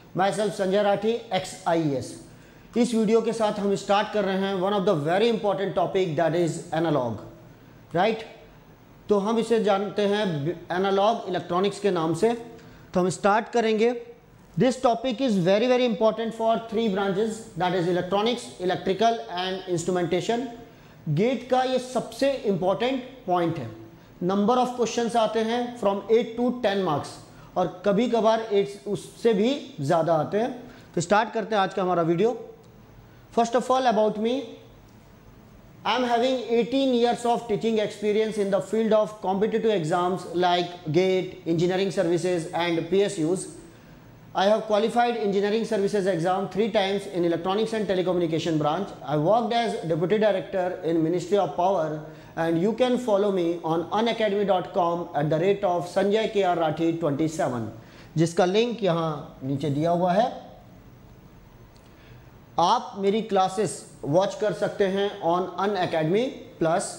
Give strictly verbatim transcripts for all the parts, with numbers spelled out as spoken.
My self Sanjay Rathi, ex I E S. इस video के साथ हम स्टार्ट कर रहे हैं one of the very important topic that is analog, right. तो हम इसे जानते हैं एनालॉग इलेक्ट्रॉनिक्स के नाम से। तो हम स्टार्ट करेंगे। This topic is very very important for three branches, that is electronics, electrical and instrumentation. GATE का ये सबसे इंपॉर्टेंट पॉइंट है। नंबर ऑफ क्वेश्चंस आते हैं from eight to ten marks और कभी कभार एट उससे भी ज़्यादा आते हैं। तो स्टार्ट करते हैं आज का हमारा video. First of all about me, I am having eighteen years of teaching experience in the field of competitive exams like GATE, engineering services and P S Us. I have qualified engineering services exam three times in electronics and telecommunication branch. I worked as deputy director in Ministry of Power, and you can follow me on unacademy dot com at the rate of Sanjay K R Rathi twenty-seven, जिसका link यहाँ नीचे दिया हुआ है। आप मेरी classes watch कर सकते हैं ऑन अनअकैडमी प्लस।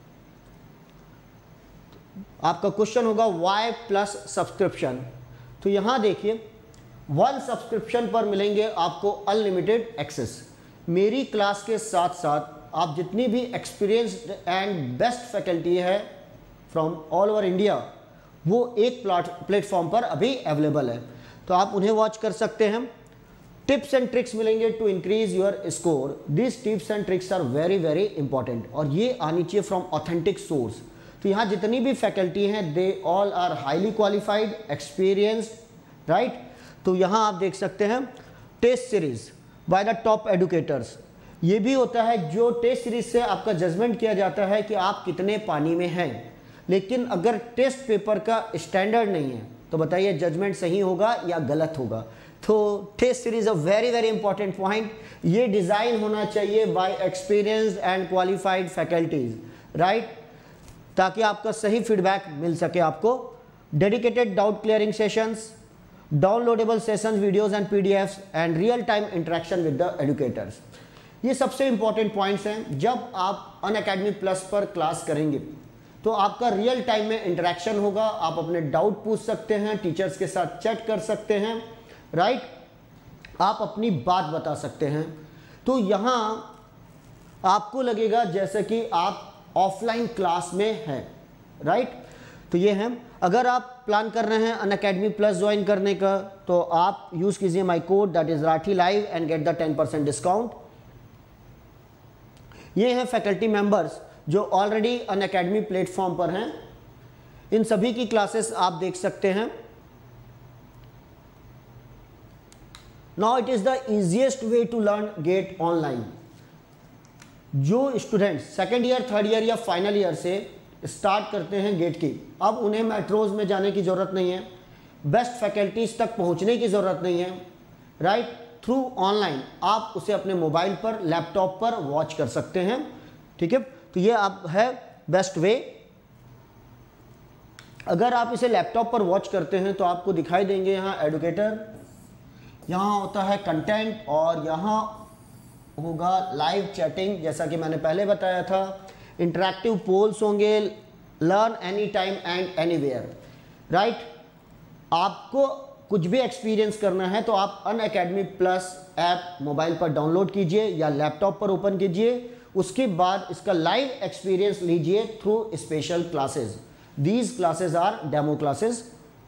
आपका क्वेश्चन होगा वाई प्लस सब्सक्रिप्शन। तो यहाँ देखिए, वन सब्सक्रिप्शन पर मिलेंगे आपको अनलिमिटेड एक्सेस। मेरी क्लास के साथ साथ आप जितनी भी एक्सपीरियंस्ड एंड बेस्ट फैकल्टी है फ्रॉम ऑल ओवर इंडिया, वो एक प्लेटफॉर्म पर अभी अवेलेबल है। तो आप उन्हें वॉच कर सकते हैं। टिप्स एंड ट्रिक्स मिलेंगे to increase your score. This tips and tricks are very very important और ये आनी चाहिए फ्रॉम ऑथेंटिक सोर्स। तो यहाँ जितनी भी फैकल्टी हैं they all are highly qualified, experienced, right. तो यहाँ आप देख सकते हैं test series by the top educators. ये भी होता है जो टेस्ट सीरीज से आपका जजमेंट किया जाता है कि आप कितने पानी में हैं। लेकिन अगर टेस्ट पेपर का स्टैंडर्ड नहीं है तो बताइए जजमेंट सही होगा या गलत होगा। तो test series a very very important point. ये डिज़ाइन होना चाहिए by experienced and qualified faculties, right, ताकि आपका सही फीडबैक मिल सके आपको। Dedicated doubt clearing sessions, downloadable sessions, videos and PDFs and real time interaction with the educators. ये सबसे इंपॉर्टेंट पॉइंट्स हैं। जब आप अनअकैडमी प्लस पर क्लास करेंगे तो आपका रियल टाइम में इंटरेक्शन होगा। आप अपने डाउट पूछ सकते हैं, टीचर्स के साथ चैट कर सकते हैं, राइट, आप अपनी बात बता सकते हैं। तो यहाँ आपको लगेगा जैसे कि आप ऑफलाइन क्लास में हैं, राइट। तो ये है। अगर आप प्लान कर रहे हैं अनअकैडमी प्लस ज्वाइन करने का तो आप यूज़ कीजिए my code that is Rathi live and get the ten percent discount. ये हैं फैकल्टी मेंबर्स जो ऑलरेडी अनअकैडमी प्लेटफॉर्म पर हैं। इन सभी की क्लासेस आप देख सकते हैं। Now it is the easiest way to learn GATE online. जो student second year, third year या फाइनल ईयर से स्टार्ट करते हैं गेट की, अब उन्हें मेट्रोज में जाने की ज़रूरत नहीं है, बेस्ट फैकल्टीज तक पहुंचने की ज़रूरत नहीं है, राइट। थ्रू ऑनलाइन आप उसे अपने मोबाइल पर, लैपटॉप पर वॉच कर सकते हैं, ठीक है। तो ये आप है बेस्ट वे। अगर आप इसे लैपटॉप पर वॉच करते हैं तो आपको दिखाई देंगे यहाँ एडुकेटर, यहाँ होता है कंटेंट और यहाँ होगा लाइव चैटिंग, जैसा कि मैंने पहले बताया था। इंटरैक्टिव पोल्स होंगे, learn any time and anywhere, right. आपको कुछ भी एक्सपीरियंस करना है तो आप अनअकैडमी प्लस ऐप मोबाइल पर डाउनलोड कीजिए या लैपटॉप पर ओपन कीजिए। उसके बाद इसका लाइव एक्सपीरियंस लीजिए through special classes. These classes are demo classes.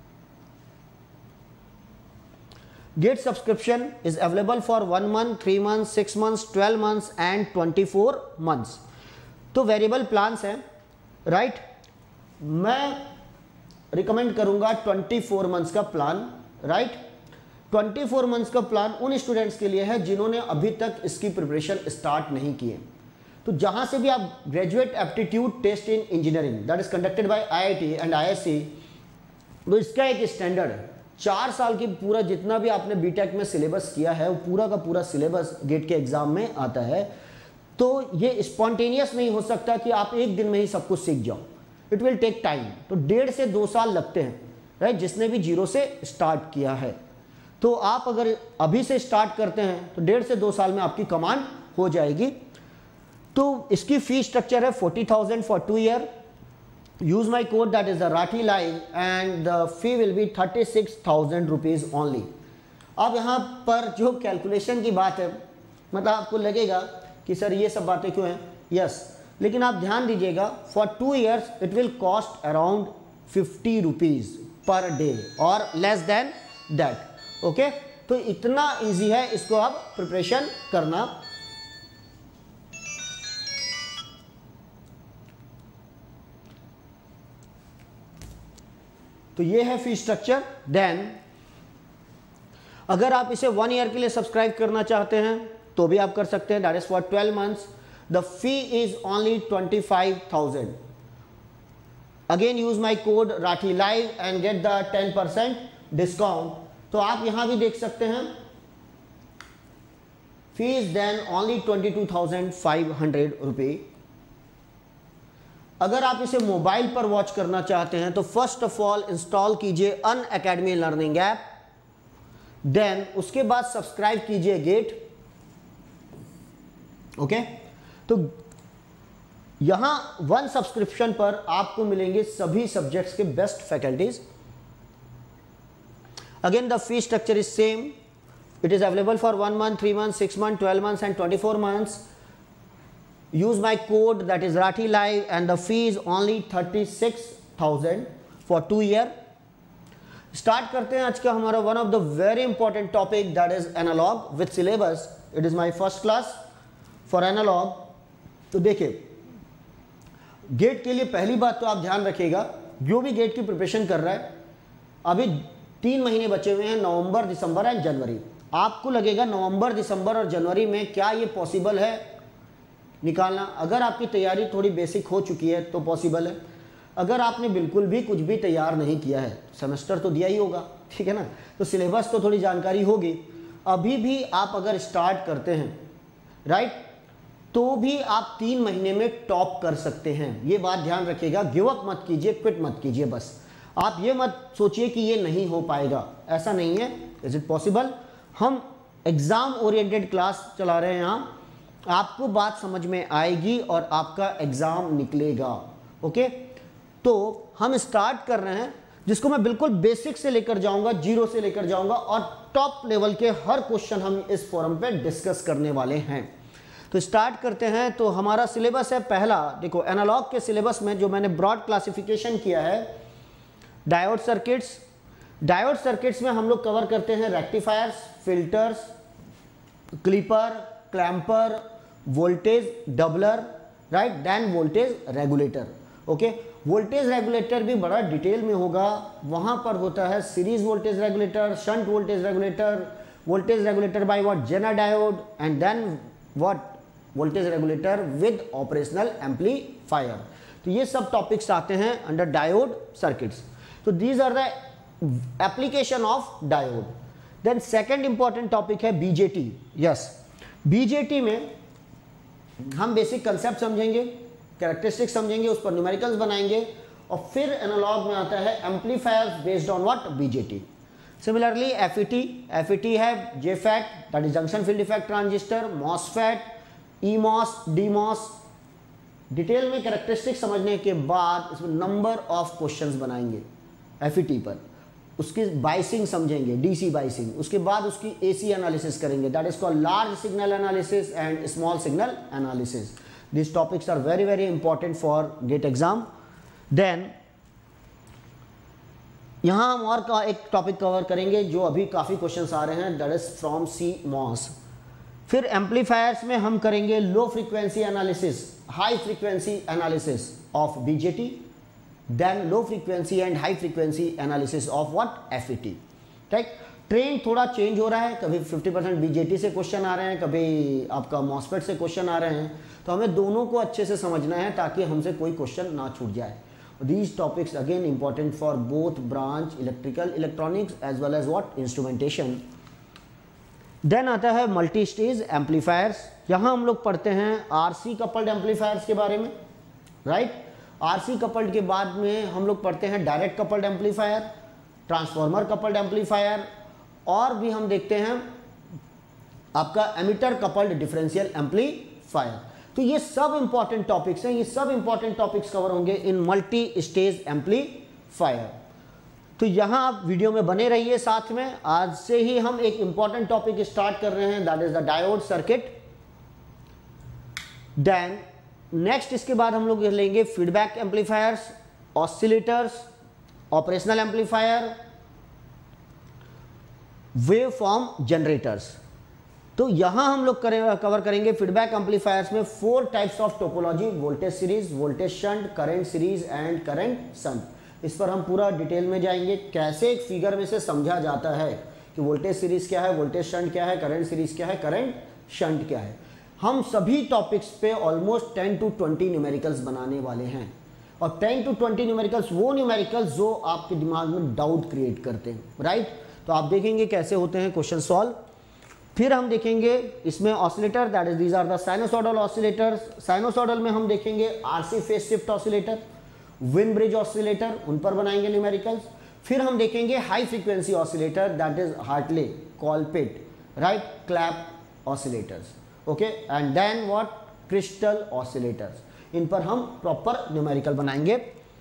GATE subscription is available for one month, three months, six months, twelve months and twenty-four months. तो वेरिएबल प्लान्स हैं, राइट। मैं recommend करूंगा चौबीस मंथ्स का plan, right. चौबीस months का plan उन students के लिए है जिन्होंने अभी तक इसकी प्रिपरेशन स्टार्ट नहीं की है। तो जहां से भी आप graduate aptitude test in engineering that is conducted by IIT and ISC, तो इसका एक स्टैंडर्ड है। चार साल की पूरा जितना भी आपने बीटेक में सिलेबस किया है वो पूरा का पूरा सिलेबस गेट के एग्जाम में आता है। तो ये स्पॉन्टेनियस नहीं हो सकता कि आप एक दिन में ही सब कुछ सीख जाओ। It will take time. तो डेढ़ से दो साल लगते हैं, राइट, जिसने भी जीरो से स्टार्ट किया है। तो आप अगर अभी से स्टार्ट करते हैं तो डेढ़ से दो साल में आपकी कमांड हो जाएगी। तो इसकी फी स्ट्रक्चर है forty thousand for two year. use my code that is the Rathi Live and the fee will be thirty-six thousand rupees only. अब यहाँ पर जो कैलकुलेशन की बात है, मतलब आपको लगेगा कि सर ये सब बातें क्यों हैं, यस, लेकिन आप ध्यान दीजिएगा, for two years it will cost around fifty rupees per day और लेस देन दैट। ओके, तो इतना इजी है इसको आप प्रिपरेशन करना। तो ये है फी स्ट्रक्चर। देन अगर आप इसे वन ईयर के लिए सब्सक्राइब करना चाहते हैं तो भी आप कर सकते हैं, that is for twelve months. The fee is only twenty five thousand. Again use my code Rathi live and get the ten percent discount. तो आप यहां भी देख सकते हैं, fees then only twenty two thousand five hundred rupee. अगर आप इसे मोबाइल पर वॉच करना चाहते हैं तो फर्स्ट ऑफ ऑल इंस्टॉल कीजिए अनअकैडमी लर्निंग ऐप, देन उसके बाद सब्सक्राइब कीजिए गेट। ओके, तो यहां वन सब्सक्रिप्शन पर आपको मिलेंगे सभी सब्जेक्ट्स के best faculties. Again the fee structure is same, it is available for one month, three month, six month, twelve months and twenty four months. Use my code that is Rathi Live and the fee is only thirty-six thousand for two year. Start करते हैं आज का हमारा one of the very important topic that is analog with syllabus. It is my first class for analog. तो देखिए, gate के लिए पहली बात तो आप ध्यान रखिएगा, जो भी गेट की प्रिपरेशन कर रहा है, अभी तीन महीने बचे हुए हैं, नवंबर, दिसंबर एंड जनवरी। आपको लगेगा नवंबर, दिसंबर और जनवरी में क्या ये पॉसिबल है निकालना? अगर आपकी तैयारी थोड़ी बेसिक हो चुकी है तो पॉसिबल है। अगर आपने बिल्कुल भी कुछ भी तैयार नहीं किया है, सेमेस्टर तो दिया ही होगा, ठीक है ना, तो सिलेबस तो थोड़ी जानकारी होगी। अभी भी आप अगर स्टार्ट करते हैं, राइट, तो भी आप तीन महीने में टॉप कर सकते हैं। ये बात ध्यान रखिएगा, गिव अप मत कीजिए, क्विट मत कीजिए। बस आप ये मत सोचिए कि ये नहीं हो पाएगा, ऐसा नहीं है। Is it possible? हम एग्जाम ओरिएंटेड क्लास चला रहे हैं यहाँ, आपको बात समझ में आएगी और आपका एग्जाम निकलेगा। ओके, तो हम स्टार्ट कर रहे हैं, जिसको मैं बिल्कुल बेसिक से लेकर जाऊंगा, जीरो से लेकर जाऊंगा, और टॉप लेवल के हर क्वेश्चन हम इस फोरम पे डिस्कस करने वाले हैं। तो स्टार्ट करते हैं। तो हमारा सिलेबस है पहला, देखो एनालॉग के सिलेबस में जो मैंने ब्रॉड क्लासिफिकेशन किया है, डायोड सर्किट्स। डायोड सर्किट्स में हम लोग कवर करते हैं rectifiers, filters, clipper, clamper, voltage doubler, right, then voltage regulator. Okay, voltage regulator भी बड़ा डिटेल में होगा, वहां पर होता है series voltage regulator, shunt voltage regulator, voltage regulator by what, zener diode, and then what, voltage regulator with operational amplifier. तो ये सब टॉपिक्स आते हैं अंडर डायोड सर्किट्स। तो these are the application of diode. Then second important topic है BJT. Yes, BJT में हम basic concept समझेंगे, कैरेक्टरिस्टिक्स समझेंगे, उस पर न्यूमेरिकल्स बनाएंगे, और फिर एनालॉग में आता है amplifiers based on what, BJT. Similarly FET, FET है JFET, that is junction field effect transistor, MOSFET, EMOS, DMOS. Detail में कैरेक्टरिस्टिक्स समझने के बाद इसमें नंबर ऑफ क्वेश्चंस बनाएंगे एफईटी पर, उसकी बाइसिंग समझेंगे, डीसी बाइसिंग, उसके बाद उसकी एसी एनालिसिस करेंगे, that is called large signal analysis and small signal analysis. This topics are very very important for GATE exam. Then यहाँ हम और का एक टॉपिक कवर करेंगे जो अभी काफ़ी क्वेश्चंस आ रहे हैं, that is from C MOS. फिर एम्पलीफायर्स में हम करेंगे low frequency analysis, high frequency analysis of BJT, then low frequency and high frequency analysis of what, FET. Right, trend थोड़ा चेंज हो रहा है, कभी फिफ्टी परसेंट बीजेटी से क्वेश्चन आ रहे हैं, कभी आपका मॉसफेट से क्वेश्चन आ रहे हैं, तो हमें दोनों को अच्छे से समझना है ताकि हमसे कोई क्वेश्चन ना छूट जाए। These topics again important for both branch electrical electronics as well as what, instrumentation. Then आता है मल्टी स्टेज एम्पलीफायर्स। यहाँ हम लोग पढ़ते हैं आरसी कपल्ड एम्पलीफायर्स के बारे में, राइट। आरसी कपल्ड के बाद में हम लोग पढ़ते हैं direct coupled amplifier, transformer coupled amplifier, और भी हम देखते हैं आपका एमिटर कपल्ड डिफरेंशियल एम्पलीफायर। तो ये सब इंपॉर्टेंट टॉपिक्स हैं, ये सब इंपॉर्टेंट टॉपिक्स कवर होंगे इन मल्टी स्टेज एम्पलीफायर। तो यहाँ आप वीडियो में बने रहिए साथ में। आज से ही हम एक इंपॉर्टेंट टॉपिक स्टार्ट कर रहे हैं, that is the diode circuit. Then next इसके बाद हम लोग लेंगे feedback amplifiers, oscillators, operational amplifier, wave form generators. तो यहां हम लोग करें कवर करेंगे फीडबैक एम्पलीफायर्स में four types of topology, voltage series, voltage shunt, current series and current shunt. इस पर हम पूरा डिटेल में जाएंगे, कैसे एक फिगर में से समझा जाता है कि वोल्टेज सीरीज क्या है, वोल्टेज शंट क्या है, करंट सीरीज क्या है, करंट शंट क्या है। हम सभी टॉपिक्स पे almost ten to twenty numericals बनाने वाले हैं, और टेन टू ट्वेंटी न्यूमेरिकल्स वो न्यूमेरिकल्स जो आपके दिमाग में डाउट क्रिएट करते हैं, राइट। तो आप देखेंगे कैसे होते हैं क्वेश्चन सॉल्व। फिर हम देखेंगे इसमें oscillator, that is these are the sinusoidal oscillators. Sinusoidal में हम देखेंगे RC phase shift oscillator, Wien bridge oscillator, उन पर बनाएंगे न्यूमेरिकल्स। फिर हम देखेंगे high frequency oscillator, that is Hartley, Colpitt, right, Clapp oscillators, okay. And then what, crystal oscillators. इन पर हम प्रॉपर न्यूमेरिकल बनाएंगे।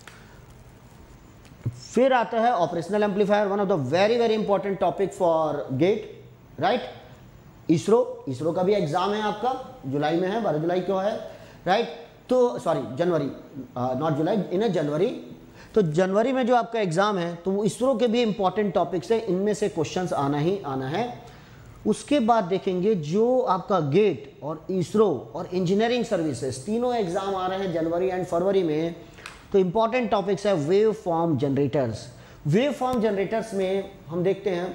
फिर आता है operational amplifier, one of the very very important topic for GATE, right. ISRO ISRO का भी एग्जाम है आपका, जुलाई में है, बारह जुलाई को है, राइट। तो सॉरी जनवरी, नॉट जुलाई, इन ए जनवरी। तो जनवरी में जो आपका एग्जाम है तो वो इसरो के भी इंपॉर्टेंट टॉपिक्स है, इनमें से क्वेश्चंस आना ही आना है। उसके बाद देखेंगे जो आपका गेट और इसरो और इंजीनियरिंग सर्विसेज, तीनों एग्जाम आ रहे हैं जनवरी एंड फरवरी में। तो इंपॉर्टेंट टॉपिक्स है wave form generators. Wave form generators में हम देखते हैं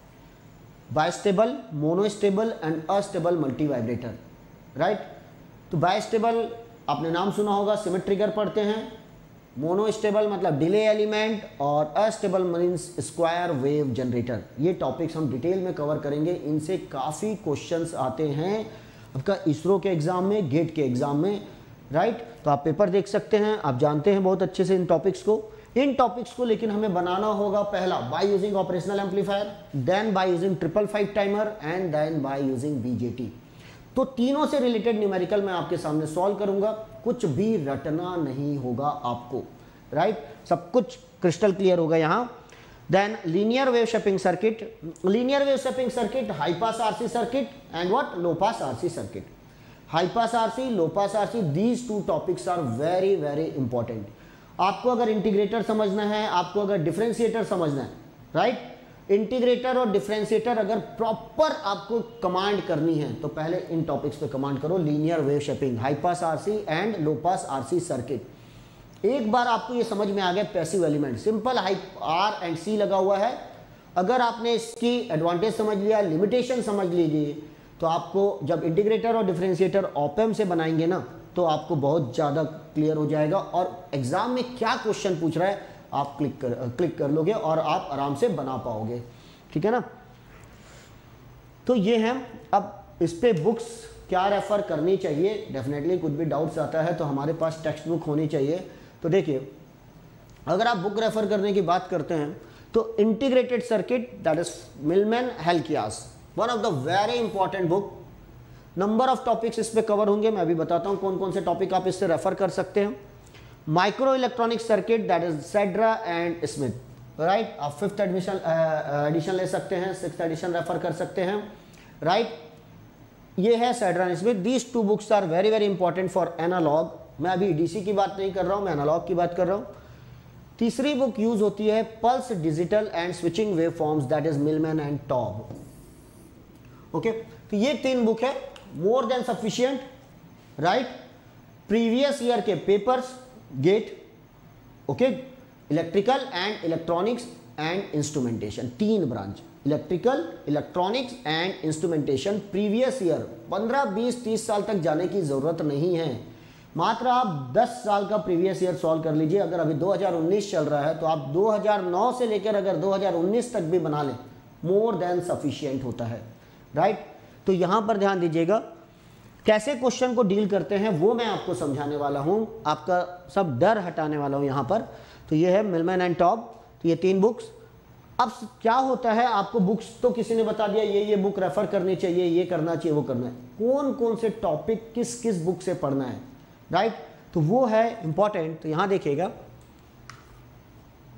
bistable, monostable and astable multi vibrator, right. तो बाइस्टेबल आपने नाम सुना होगा, सिमेट्रिकर पढ़ते हैं। मोनोस्टेबल मतलब डिले एलिमेंट, और astable means square wave generator. ये टॉपिक्स हम डिटेल में कवर करेंगे, इनसे काफ़ी क्वेश्चंस आते हैं आपका इसरो के एग्जाम में, गेट के एग्जाम में, राइट। तो आप पेपर देख सकते हैं, आप जानते हैं बहुत अच्छे से इन टॉपिक्स को। इन टॉपिक्स को लेकिन हमें बनाना होगा पहला by using operational amplifier, then by using triple five timer and then by using BJT. तो तीनों से रिलेटेड न्यूमेरिकल मैं आपके सामने सॉल्व करूंगा, कुछ भी रटना नहीं होगा आपको, राइट। सब कुछ क्रिस्टल क्लियर होगा यहाँ। Then linear wave shaping circuit, linear wave shaping circuit, high pass RC circuit and what, low pass RC circuit. High pass RC, low pass RC, these two topics are very very important. आपको अगर integrator समझना है, आपको अगर differentiator समझना है, right, integrator और differentiator अगर प्रॉपर आपको कमांड करनी है तो पहले इन टॉपिक्स पे कमांड करो, linear wave shaping, high pass RC and low pass RC circuit. एक बार आपको ये समझ में आ गया, पैसिव एलिमेंट सिंपल हाई आर एंड सी लगा हुआ है। अगर आपने इसकी एडवांटेज समझ लिया, लिमिटेशन समझ लीजिए, तो आपको जब इंटीग्रेटर और डिफरेंशिएटर ऑप-एम्प से बनाएंगे ना, तो आपको बहुत ज़्यादा क्लियर हो जाएगा, और एग्जाम में क्या क्वेश्चन पूछ रहा है आप क्लिक कर क्लिक कर लोगे और आप आराम से बना पाओगे, ठीक है ना। तो ये है। अब इस पे बुक्स क्या रेफर करनी चाहिए, डेफिनेटली कुछ भी डाउट्स आता है तो हमारे पास टेक्स्ट बुक होनी चाहिए। तो देखिए, अगर आप बुक रेफर करने की बात करते हैं तो integrated circuit, that is Millman Halkias, one of the very important book. Number of topics इस पे कवर होंगे, मैं अभी बताता हूँ कौन कौन से टॉपिक आप इससे रेफर कर सकते हैं। Micro electronic circuit, that is Sedra and Smith, right. आप फिफ्थ एडमिशन एडिशन ले सकते हैं, सिक्स्थ एडिशन रेफर कर सकते हैं, राइट। ये है Sedra and Smith. These two books are very very important for analog. मैं अभी डीसी की बात नहीं कर रहा हूँ, मैं एनालॉग की बात कर रहा हूँ। तीसरी बुक यूज होती है pulse digital and switching wave forms, that is Millman and Taub, okay. तो ये तीन बुक है, more than sufficient, right. Previous year के papers, GATE, okay, electrical and electronics and instrumentation, तीन branch, electrical, electronics and instrumentation. Previous year पंद्रह बीस तीस साल तक जाने की जरूरत नहीं है, मात्र आप दस साल का प्रीवियस ईयर सॉल्व कर लीजिए। अगर अभी दो हज़ार उन्नीस चल रहा है तो आप दो हज़ार नौ से लेकर अगर दो हज़ार उन्नीस तक भी बना लें, मोर देन सफिशिएंट होता है, राइट। तो यहाँ पर ध्यान दीजिएगा, कैसे क्वेश्चन को डील करते हैं वो मैं आपको समझाने वाला हूँ, आपका सब डर हटाने वाला हूँ यहाँ पर। तो ये है मिलमैन एंड टॉब, तो ये तीन बुक्स। अब क्या होता है, आपको बुक्स तो किसी ने बता दिया, ये ये बुक रेफर करनी चाहिए, ये करना चाहिए, वो करना है, कौन कौन से टॉपिक किस किस बुक से पढ़ना है, राइट। तो वो है इंपॉर्टेंट। तो यहाँ देखिएगा,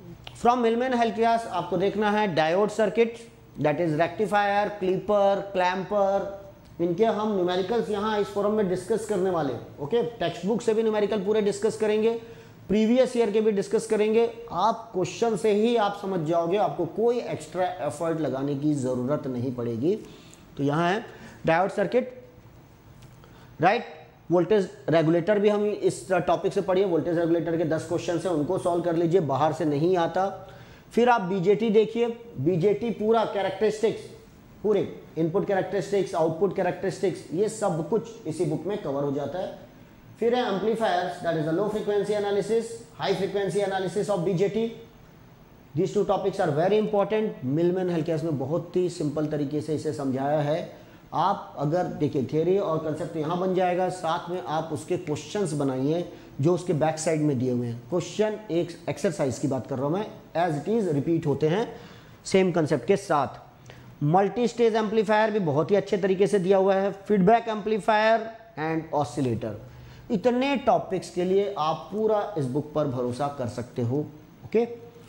फ्रॉम मिलमैन हेल्कियास आपको देखना है diode circuit, that is rectifier, clipper, clamper, इनके हम न्यूमेरिकल्स यहाँ इस फोरम में डिस्कस करने वाले। ओके, टेक्स्ट बुक से भी न्यूमेरिकल पूरे डिस्कस करेंगे, प्रीवियस ईयर के भी डिस्कस करेंगे। आप क्वेश्चन से ही आप समझ जाओगे, आपको कोई एक्स्ट्रा एफर्ट लगाने की ज़रूरत नहीं पड़ेगी। तो यहाँ है diode circuit, right. Voltage regulator भी हम इस टॉपिक से पढ़िए, वोल्टेज रेगुलेटर के दस क्वेश्चन हैं, उनको सॉल्व कर लीजिए, बाहर से नहीं आता। फिर आप बीजेटी देखिए, बीजेटी पूरा कैरेक्टरिस्टिक्स, पूरे इनपुट कैरेक्टरिस्टिक्स, आउटपुट कैरेक्टरिस्टिक्स, ये सब कुछ इसी बुक में कवर हो जाता है। फिर है amplifiers, that is a low frequency analysis, high frequency analysis of BJT. These two topics are very important. Millman Halkias में बहुत ही सिंपल तरीके से इसे समझाया है। आप अगर देखिए थियोरी और कंसेप्ट यहाँ बन जाएगा, साथ में आप उसके क्वेश्चंस बनाइए जो उसके बैक साइड में दिए हुए हैं। क्वेश्चन एक एक्सरसाइज की बात कर रहा हूँ मैं, एज इट इज रिपीट होते हैं सेम कंसेप्ट के साथ। मल्टी स्टेज एम्पलीफायर भी बहुत ही अच्छे तरीके से दिया हुआ है, फीडबैक एम्पलीफायर एंड ऑसिलेटर। इतने टॉपिक्स के लिए आप पूरा इस बुक पर भरोसा कर सकते हो। ओके,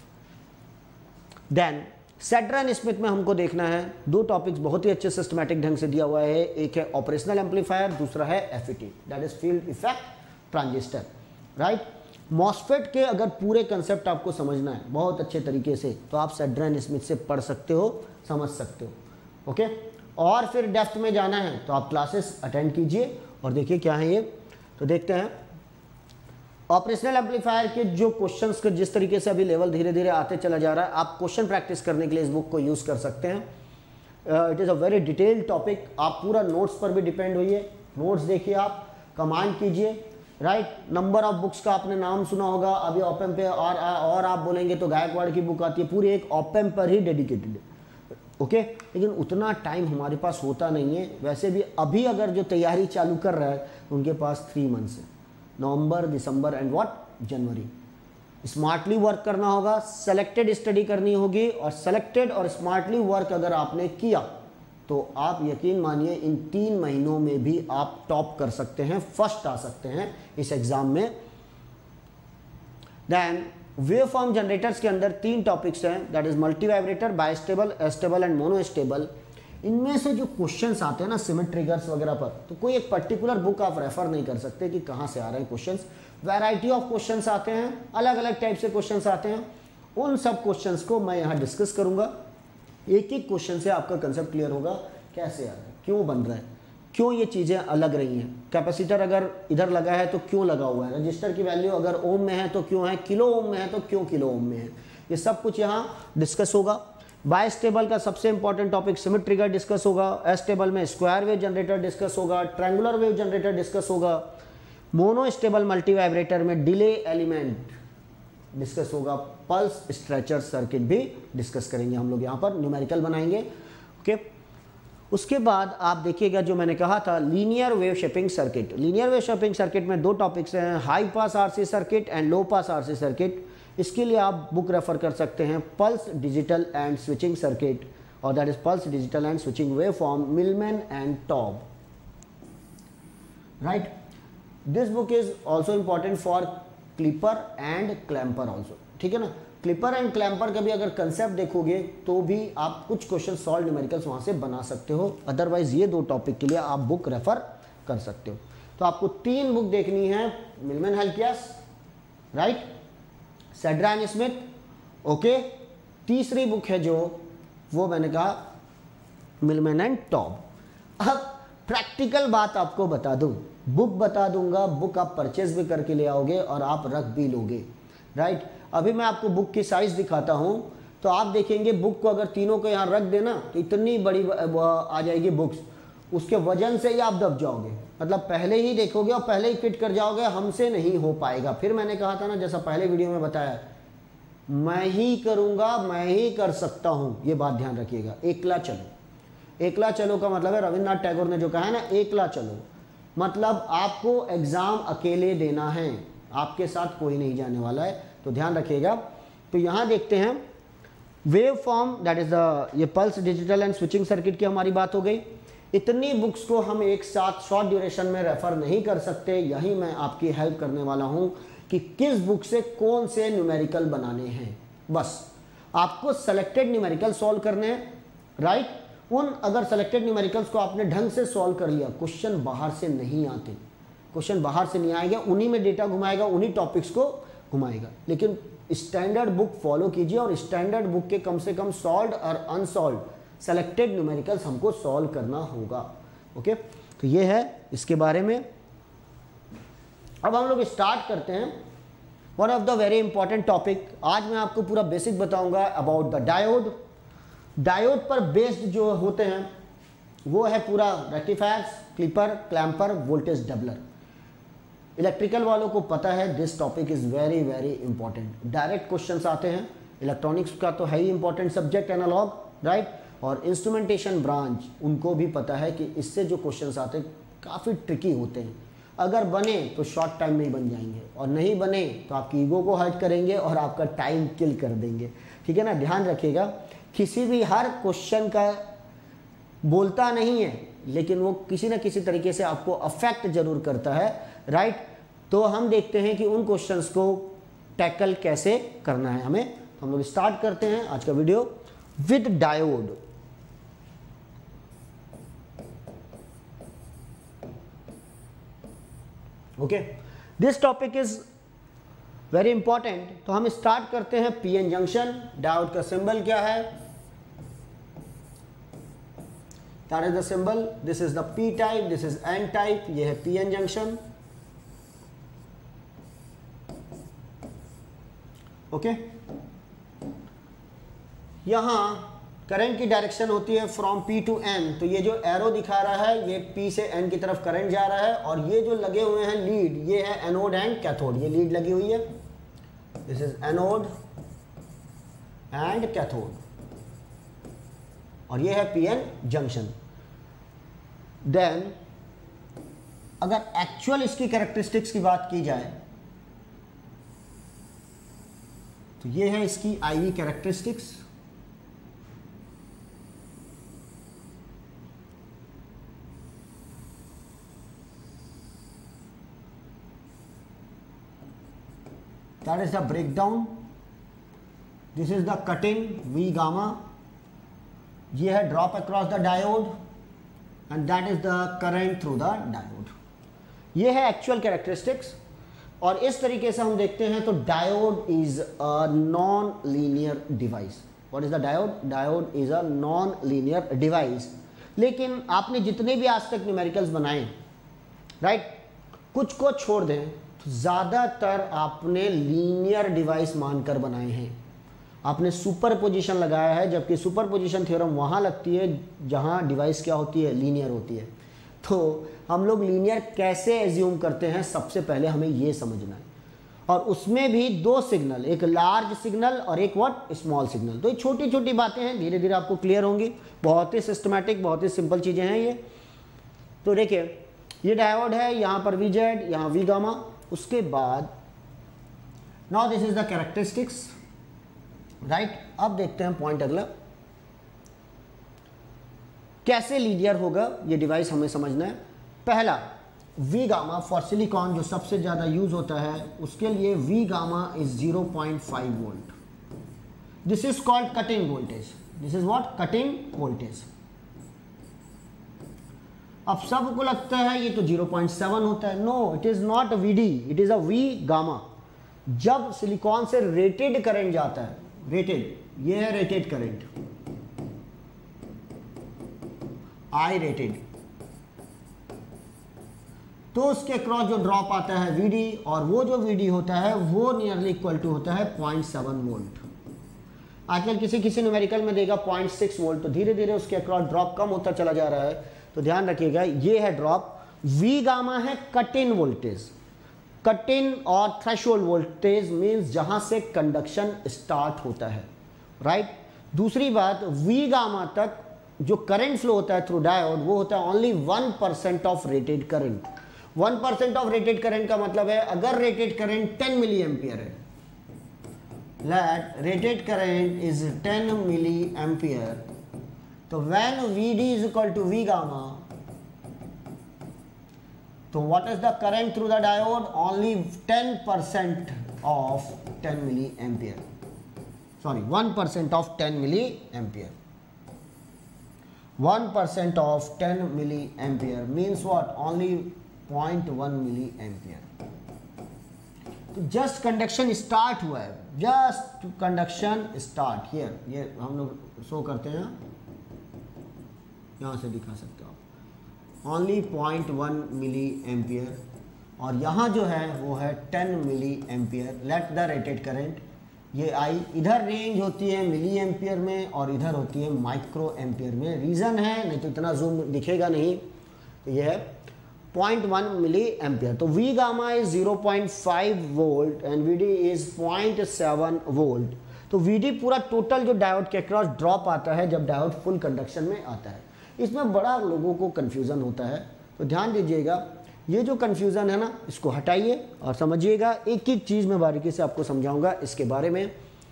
देन सेड्रन स्मिथ में हमको देखना है दो टॉपिक्स बहुत ही अच्छे सिस्टमैटिक ढंग से दिया हुआ है। एक है ऑपरेशनल एम्पलीफायर, दूसरा है FET, that is field effect transistor, right. MOSFET के अगर पूरे कंसेप्ट आपको समझना है बहुत अच्छे तरीके से, तो आप सेड्रन स्मिथ से पढ़ सकते हो, समझ सकते हो। ओके, और फिर डेप्थ में जाना है तो आप क्लासेस अटेंड कीजिए और देखिए क्या है ये। तो देखते हैं ऑपरेशनल एम्पलीफायर के जो क्वेश्चंस के जिस तरीके से अभी लेवल धीरे धीरे आते चला जा रहा है, आप क्वेश्चन प्रैक्टिस करने के लिए इस बुक को यूज़ कर सकते हैं। It is a very detailed topic. आप पूरा नोट्स पर भी डिपेंड होइए, नोट्स देखिए, आप कमांड कीजिए, राइट। नंबर ऑफ बुक्स का आपने नाम सुना होगा, अभी ओपन पे और और आप बोलेंगे तो गायकवाड़ की बुक आती है, पूरी एक ओपन पर ही डेडिकेटेड है। Okay okay? लेकिन उतना टाइम हमारे पास होता नहीं है। वैसे भी अभी अगर जो तैयारी चालू कर रहा है उनके पास थ्री मंथ्स है, नवंबर, दिसंबर एंड व्हाट जनवरी। स्मार्टली वर्क करना होगा, सेलेक्टेड स्टडी करनी होगी, और सेलेक्टेड और स्मार्टली वर्क अगर आपने किया तो आप यकीन मानिए इन तीन महीनों में भी आप टॉप कर सकते हैं, फर्स्ट आ सकते हैं इस एग्जाम में। देन वेव फॉर्म जनरेटर्स के अंदर तीन टॉपिक्स हैं, that is multi vibrator, bistable, astable and monostable. इनमें से जो क्वेश्चंस आते हैं ना सिमेट्री ट्रिगर्स वगैरह पर, तो कोई एक पर्टिकुलर बुक आप रेफर नहीं कर सकते कि कहाँ से आ रहे हैं क्वेश्चंस। वैरायटी ऑफ क्वेश्चंस आते हैं, अलग अलग टाइप से क्वेश्चंस आते हैं। उन सब क्वेश्चंस को मैं यहाँ डिस्कस करूँगा। एक एक क्वेश्चन से आपका कंसेप्ट क्लियर होगा, कैसे आ रहा है, क्यों बन रहा है, क्यों ये चीज़ें अलग रही हैं। कैपेसिटर अगर इधर लगा है तो क्यों लगा हुआ है, रजिस्टर की वैल्यू अगर ओम में है तो क्यों है, किलो ओम में है तो क्यों किलो ओम में है, ये सब कुछ यहाँ डिस्कस होगा। बाइस्टेबल का सबसे important topic Schmitt trigger discuss होगा, एस्टेबल में स्क्वायर वेव जनरेटर डिस्कस होगा, ट्रायंगुलर वेव जनरेटर डिस्कस होगा, मोनोस्टेबल मल्टी वाइब्रेटर में डिले एलिमेंट डिस्कस होगा, पल्स स्ट्रेचर सर्किट भी डिस्कस करेंगे हम लोग, यहाँ पर न्यूमेरिकल बनाएंगे। ओके, उसके बाद आप देखिएगा जो मैंने कहा था linear wave shaping circuit. Linear wave shaping circuit में दो टॉपिक्स हैं, high pass RC circuit and low pass RC circuit. इसके लिए आप बुक रेफर कर सकते हैं pulse digital and switching circuit, और that is pulse digital and switching wave form, Millman and Taub, right. This book is also important for clipper and clamper also, ठीक है ना। क्लिपर एंड क्लैम्पर का भी अगर कंसेप्ट देखोगे तो भी आप कुछ क्वेश्चन सॉल्व न्यूमेरिकल्स वहाँ से बना सकते हो। अदरवाइज ये दो टॉपिक के लिए आप बुक रेफर कर सकते हो। तो आपको तीन बुक देखनी है, Millman Halkias, right, Sedra Smith, okay. तीसरी बुक है जो वो मैंने कहा मिलमैन एंड टॉब। अब प्रैक्टिकल बात आपको बता दूं, बुक बता दूंगा, बुक आप परचेज भी करके ले आओगे और आप रख भी लोगे, राइट। अभी मैं आपको बुक की साइज दिखाता हूं, तो आप देखेंगे बुक को अगर तीनों को यहाँ रख देना तो इतनी बड़ी आ जाएगी बुक्स, उसके वजन से ही आप दब जाओगे, मतलब पहले ही देखोगे और पहले ही फिट कर जाओगे, हमसे नहीं हो पाएगा। फिर मैंने कहा था ना, जैसा पहले वीडियो में बताया, मैं ही करूँगा, मैं ही कर सकता हूँ, ये बात ध्यान रखिएगा। एकला चलो, एकला चलो का मतलब है रविन्द्रनाथ टैगोर ने जो कहा है ना, एकला चलो, मतलब आपको एग्ज़ाम अकेले देना है, आपके साथ कोई नहीं जाने वाला है, तो ध्यान रखिएगा। तो यहाँ देखते हैं wave form, that is the, ये pulse digital and switching circuit की हमारी बात हो गई। इतनी बुक्स को हम एक साथ शॉर्ट ड्यूरेशन में रेफर नहीं कर सकते, यही मैं आपकी हेल्प करने वाला हूँ कि किस बुक से कौन से न्यूमेरिकल बनाने हैं। बस आपको सेलेक्टेड न्यूमेरिकल सॉल्व करने हैं, राइट। उन अगर सेलेक्टेड न्यूमेरिकल्स को आपने ढंग से सॉल्व कर लिया, क्वेश्चन बाहर से नहीं आते, क्वेश्चन बाहर से नहीं आएगा, उन्हीं में डेटा घुमाएगा, उन्हीं टॉपिक्स को घुमाएगा। लेकिन स्टैंडर्ड बुक फॉलो कीजिए और स्टैंडर्ड बुक के कम से कम सॉल्व और अनसॉल्व सेलेक्टेड न्यूमेरिकल्स हमको सॉल्व करना होगा। ओके, तो ये है इसके बारे में। अब हम लोग स्टार्ट करते हैं one of the very important topic. आज मैं आपको पूरा बेसिक बताऊंगा अबाउट द डायोड। डायोड पर बेस्ड जो होते हैं वो है पूरा rectifiers, clipper, clamper, voltage doubler. Electrical वालों को पता है this topic is very very important. Direct questions आते हैं, इलेक्ट्रॉनिक्स का तो है ही इंपॉर्टेंट सब्जेक्ट, एनालॉग, राइट। और इंस्ट्रूमेंटेशन ब्रांच, उनको भी पता है कि इससे जो क्वेश्चंस आते हैं काफ़ी ट्रिकी होते हैं। अगर बने तो शॉर्ट टाइम में ही बन जाएंगे, और नहीं बने तो आपकी ईगो को हर्ट करेंगे और आपका टाइम किल कर देंगे। ठीक है ना, ध्यान रखिएगा। किसी भी हर क्वेश्चन का बोलता नहीं है, लेकिन वो किसी ना किसी तरीके से आपको अफेक्ट जरूर करता है, राइट। तो हम देखते हैं कि उन क्वेश्चंस को टैकल कैसे करना है हमें। तो हम लोग स्टार्ट करते हैं आज का video with diode. Okay, this topic is very important. तो हम स्टार्ट करते हैं पीएन जंक्शन। डायोड का सिंबल क्या है? That is the symbol. This is the P type, this is N type. ये है पीएन जंक्शन। ओके, यहां करंट की डायरेक्शन होती है फ्रॉम पी टू एन। तो ये जो एरो दिखा रहा है ये पी से एन की तरफ करंट जा रहा है, और ये जो लगे हुए हैं लीड, ये है एनोड एंड कैथोड। ये लीड लगी हुई है, this is anode and cathode, और ये है पीएन जंक्शन। देन अगर एक्चुअल इसकी कैरेक्टरिस्टिक्स की बात की जाए तो ये है इसकी IV characteristics. That is the breakdown. This is the cut-in V gamma. ये है drop across the diode, and that is the current through the diode. ये है actual characteristics. और इस तरीके से हम देखते हैं तो diode is a non-linear device. What is the diode? Diode is a non-linear device. लेकिन आपने जितने भी आज तक न्यूमेरिकल्स बनाए, राइट, कुछ को छोड़ दें, ज़्यादातर आपने लीनियर डिवाइस मानकर बनाए हैं। आपने सुपर पोजिशन लगाया है, जबकि सुपर पोजिशन थ्योरम वहाँ लगती है जहाँ डिवाइस क्या होती है, लीनियर होती है। तो हम लोग लीनियर कैसे एज्यूम करते हैं, सबसे पहले हमें ये समझना है। और उसमें भी दो सिग्नल, एक लार्ज सिग्नल और एक व्हाट, स्मॉल सिग्नल। तो ये छोटी छोटी बातें हैं, धीरे धीरे आपको क्लियर होंगी। बहुत ही सिस्टमैटिक, बहुत ही सिंपल चीज़ें हैं ये। तो देखिए, ये डायोड है, यहाँ पर वी जेड, यहाँ वी गामा। उसके बाद now this is the characteristics, right. अब देखते हैं पॉइंट अगला, कैसे लीनियर होगा ये डिवाइस हमें समझना है। पहला, वी गामा फॉर सिलिकॉन जो सबसे ज़्यादा यूज होता है, उसके लिए V gamma is zero point five volt. This is called cutting voltage. This is what, cutting voltage. अब सबको लगता है ये तो ज़ीरो पॉइंट सेवन होता है। No, it is not V D, it is a V gamma. जब silicon से रेटेड करंट जाता है, रेटेड, ये है रेटेड करंट, आई रेटेड, तो उसके क्रॉस जो ड्रॉप आता है वी डी, और वो जो वी डी होता है वो नियरली इक्वल टू होता है पॉइंट सेवन वोल्ट। आजकल किसी किसी न्यूमेरिकल में देगा पॉइंट सिक्स वोल्ट, तो धीरे धीरे उसके क्रॉस ड्रॉप कम होता चला जा रहा है। तो ध्यान रखिएगा, ये है ड्रॉप। वी गामा है cut in voltage. Cut in और थ्रेशोल्ड वोल्टेज मींस जहां से कंडक्शन स्टार्ट होता है, राइट। दूसरी बात, वी गामा तक जो करंट फ्लो होता है थ्रू डायोड, वो होता है only one percent of rated current. One percent of rated current का मतलब है, अगर rated current ten milliampere है, let rated current is ten milliampere, तो when V D is equal to V gamma, तो what is the current through the diode? Only ten percent of ten milliampere. Sorry one percent of ten milliampere, one percent of ten milliampere means what, only point one milliampere. तो just conduction start हुआ है, just conduction start here, ये हम लोग show करते हैं, यहाँ से दिखा सकते हो आप, only point one milliampere, और यहाँ जो है वो है ten milliampere. Let the rated current, ये आई इधर रेंज होती है मिली एम्पियर में और इधर होती है माइक्रो एम्पियर में। रीज़न है, नहीं तो इतना जूम दिखेगा नहीं, तो ये है पॉइंट वन मिली एम्पियर। तो V gamma is zero point five volt and V D is point seven volt. तो वी डी पूरा टोटल जो डायोड के अक्रॉस ड्रॉप आता है जब डायोड फुल कंडक्शन में आता है। इसमें बड़ा लोगों को कन्फ्यूज़न होता है, तो ध्यान दीजिएगा, ये जो कन्फ्यूज़न है ना इसको हटाइए और समझिएगा। एक एक चीज़ मैं बारीकी से आपको समझाऊंगा इसके बारे में।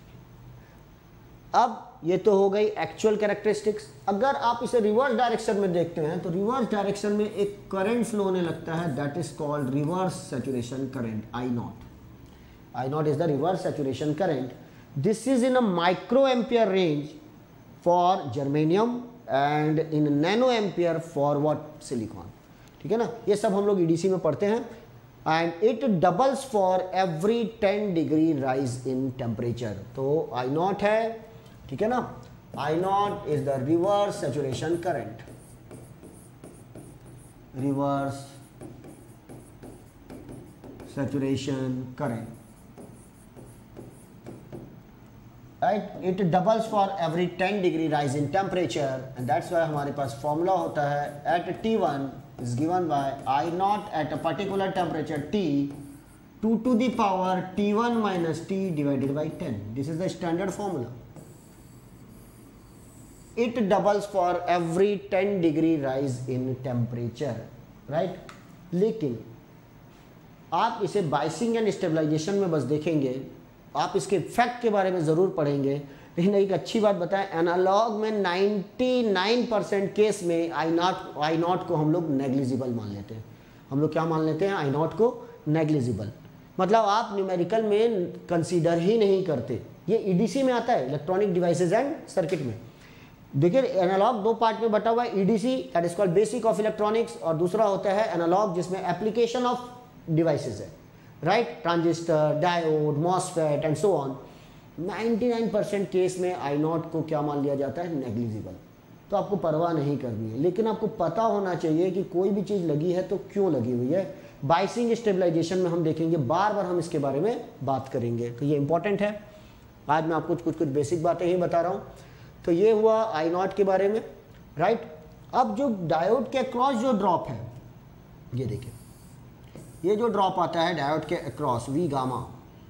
अब ये तो हो गई एक्चुअल कैरेक्टरिस्टिक्स। अगर आप इसे रिवर्स डायरेक्शन में देखते हैं तो रिवर्स डायरेक्शन में एक करंट फ्लो होने लगता है, that is called reverse saturation current, I naught. I naught is the reverse saturation current. This is in a microampere range for germanium and in nanoampere for what, silicon. ठीक है ना, ये सब हम लोग EDC में पढ़ते हैं। And it doubles for every ten degree rise in temperature. तो आई नॉट है, ठीक है ना, I naught is the reverse saturation current, reverse saturation current, right. It doubles for every ten degree rise in temperature and that's why हमारे पास formula होता है at T one is given by I naught at a particular temperature T, two to the power T one minus T divided by ten. This is the standard formula. It doubles for every ten degree rise in temperature, right? लेकिन आप इसे biasing and stabilization में बस देखेंगे, आप इसके fact के बारे में ज़रूर पढ़ेंगे। लेकिन एक अच्छी बात बताएं, एनालॉग में निन्यानवे परसेंट केस में आई नॉट आई नॉट को हम लोग नेग्लिजिबल मान लेते हैं। हम लोग क्या मान लेते हैं? आई नॉट को नेग्लिजिबल, मतलब आप न्यूमेरिकल में कंसीडर ही नहीं करते। ये ईडीसी में आता है, इलेक्ट्रॉनिक डिवाइसेस एंड सर्किट में। देखिए एनालॉग दो पार्ट में बटा हुआ है, EDC that is called basic of electronics, और दूसरा होता है एनालॉग जिसमें एप्लीकेशन ऑफ डिवाइसेस है, right, transistor, diode, MOSFET and so on. निन्यानवे परसेंट केस में आई नॉट को क्या मान लिया जाता है? नेग्लिजिबल। तो आपको परवाह नहीं करनी है, लेकिन आपको पता होना चाहिए कि कोई भी चीज़ लगी है तो क्यों लगी हुई है। बाइसिंग स्टेबलाइजेशन में हम देखेंगे, बार बार हम इसके बारे में बात करेंगे, तो ये इंपॉर्टेंट है। आज मैं आपको कुछ कुछ बेसिक बातें ही बता रहा हूँ। तो ये हुआ आई नॉट के बारे में, राइट। अब जो डायोड के अक्रॉस जो ड्रॉप है, ये देखिए, ये जो ड्रॉप आता है डायोड के across V gamma,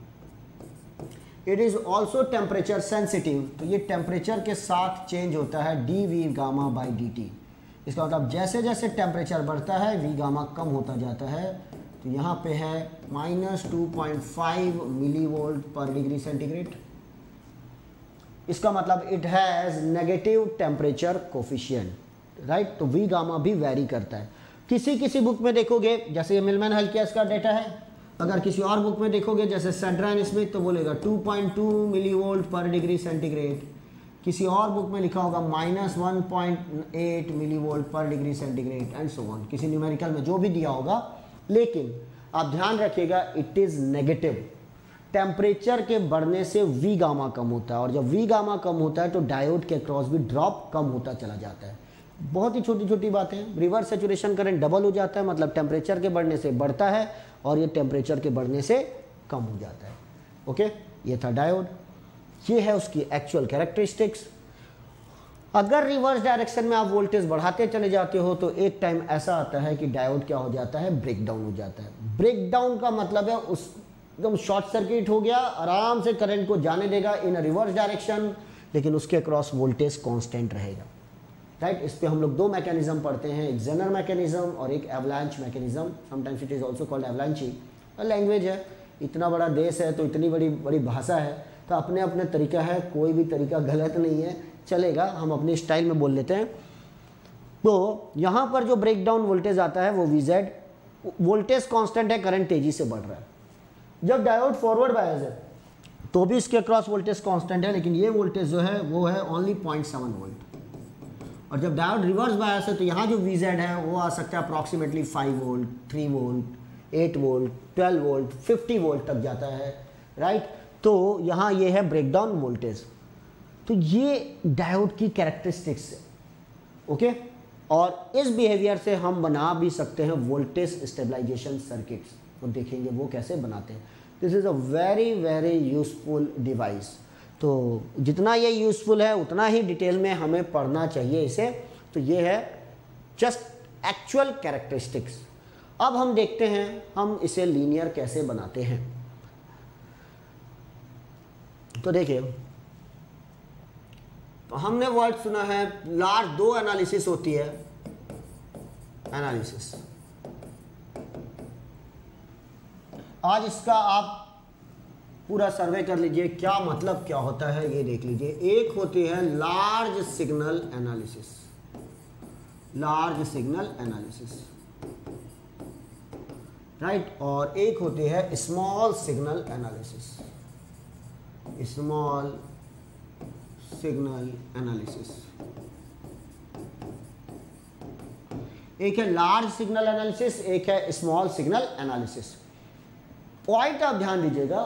it is also temperature sensitive. तो ये टेम्परेचर के साथ चेंज होता है, D V gamma by D T. इसका मतलब जैसे जैसे टेम्परेचर बढ़ता है वी गामा कम होता जाता है। तो यहाँ पे है minus two point five milli volt पर डिग्री सेंटीग्रेड। इसका मतलब it has negative temperature coefficient, right. तो वी गामा भी वेरी करता है। किसी किसी बुक में देखोगे, जैसे ये मिलमैन हल किया इसका डेटा है, अगर किसी और बुक में देखोगे जैसे सेड्राइन स्मिथ, तो बोलेगा two point two milli volt पर डिग्री सेंटीग्रेड। किसी और बुक में लिखा होगा minus one point eight milli volt पर degree centigrade and so on, किसी न्यूमेरिकल में जो भी दिया होगा। लेकिन आप ध्यान रखिएगा, इट इज़ नेगेटिव। टेम्परेचर के बढ़ने से वी गामा कम होता है, और जब वी गामा कम होता है तो डायोड के क्रॉस भी ड्रॉप कम होता चला जाता है। बहुत ही छोटी छोटी बातें। रिवर्स सैचुरेशन करंट डबल हो जाता है, मतलब टेम्परेचर के बढ़ने से बढ़ता है, और ये टेम्परेचर के बढ़ने से कम हो जाता है। ओके, ये था डायोड, ये है उसकी एक्चुअल कैरेक्टरिस्टिक्स। अगर रिवर्स डायरेक्शन में आप वोल्टेज बढ़ाते चले जाते हो तो एक टाइम ऐसा आता है कि डायोड क्या हो जाता है? ब्रेक डाउन हो जाता है। ब्रेक डाउन का मतलब है उस एकदम शॉर्ट सर्किट हो गया, आराम से करंट को जाने देगा इन रिवर्स डायरेक्शन, लेकिन उसके क्रॉस वोल्टेज कांस्टेंट रहेगा, राइट। इस पे हम लोग दो मैकेनिज्म पढ़ते हैं, एक जेनर मैकेनिज्म और एक avalanche mechanism. Sometimes it is also called avalanche. Language है, इतना बड़ा देश है तो इतनी बड़ी बड़ी भाषा है, तो अपने अपने तरीका है, कोई भी तरीका गलत नहीं है, चलेगा, हम अपने स्टाइल में बोल लेते हैं। तो यहाँ पर जो ब्रेक डाउन वोल्टेज आता है वो वी जेड, वोल्टेज कॉन्स्टेंट है, करंट तेजी से बढ़ रहा है। जब डायोड फॉरवर्ड बायस है तो भी इसके अक्रॉस वोल्टेज कांस्टेंट है, लेकिन ये वोल्टेज जो है वो है ओनली पॉइंट सेवन वोल्ट। और जब डायोड रिवर्स बायस है तो यहाँ जो वी जेड है वो आ सकता है approximately five volt, three volt, eight volt, twelve volt, fifty volt तक जाता है, राइट। तो यहाँ ये है ब्रेकडाउन वोल्टेज। तो ये डायोड की कैरेक्टरिस्टिक्स है, ओके। और इस बिहेवियर से हम बना भी सकते हैं वोल्टेज स्टेबलाइजेशन सर्किट्स, तो देखेंगे वो कैसे बनाते हैं। This is a very very useful device. तो जितना ये यूज़फुल है उतना ही डिटेल में हमें पढ़ना चाहिए इसे। तो ये है जस्ट एक्चुअल कैरेक्टरिस्टिक्स। अब हम देखते हैं हम इसे लीनियर कैसे बनाते हैं। तो देखिए, तो हमने वर्ड सुना है लार्ज, दो एनालिसिस होती है, एनालिसिस। आज इसका आप पूरा सर्वे कर लीजिए, क्या मतलब क्या होता है ये देख लीजिए। एक होती है large signal analysis, large signal analysis, right. और एक होती है small signal analysis, small signal analysis. एक है लार्ज सिग्नल एनालिसिस, एक है स्मॉल सिग्नल एनालिसिस। पॉइंट आप ध्यान दीजिएगा,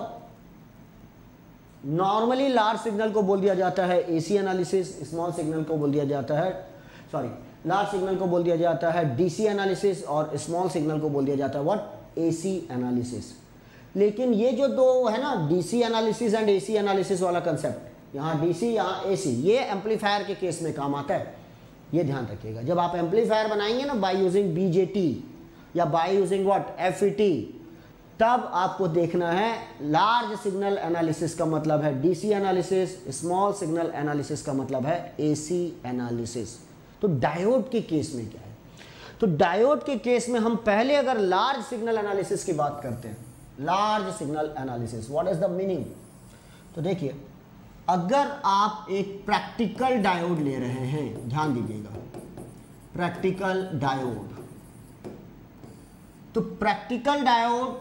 नॉर्मली लार्ज सिग्नल को बोल दिया जाता है एसी एनालिसिस, स्मॉल सिग्नल को बोल दिया जाता है, सॉरी लार्ज सिग्नल को बोल दिया जाता है डीसी एनालिसिस, और स्मॉल सिग्नल को बोल दिया जाता है व्हाट, एसी एनालिसिस। लेकिन ये जो दो है ना, DC analysis and AC analysis वाला कंसेप्ट, यहाँ डीसी यहाँ एसी, ये एम्पलीफायर के केस में काम आता है, ये ध्यान रखिएगा। जब आप एम्पलीफायर बनाएंगे ना बाय यूजिंग बीजेटी या बाय यूजिंग व्हाट, एफईटी, तब आपको देखना है लार्ज सिग्नल एनालिसिस का मतलब है DC analysis, small signal analysis का मतलब है एसी एनालिसिस। तो डायोड के केस में क्या है, तो डायोड के केस में हम पहले अगर लार्ज सिग्नल एनालिसिस की बात करते हैं, large signal analysis, what is the meaning. तो देखिए, अगर आप एक प्रैक्टिकल डायोड ले रहे हैं, ध्यान दीजिएगा, प्रैक्टिकल डायोड, तो प्रैक्टिकल डायोड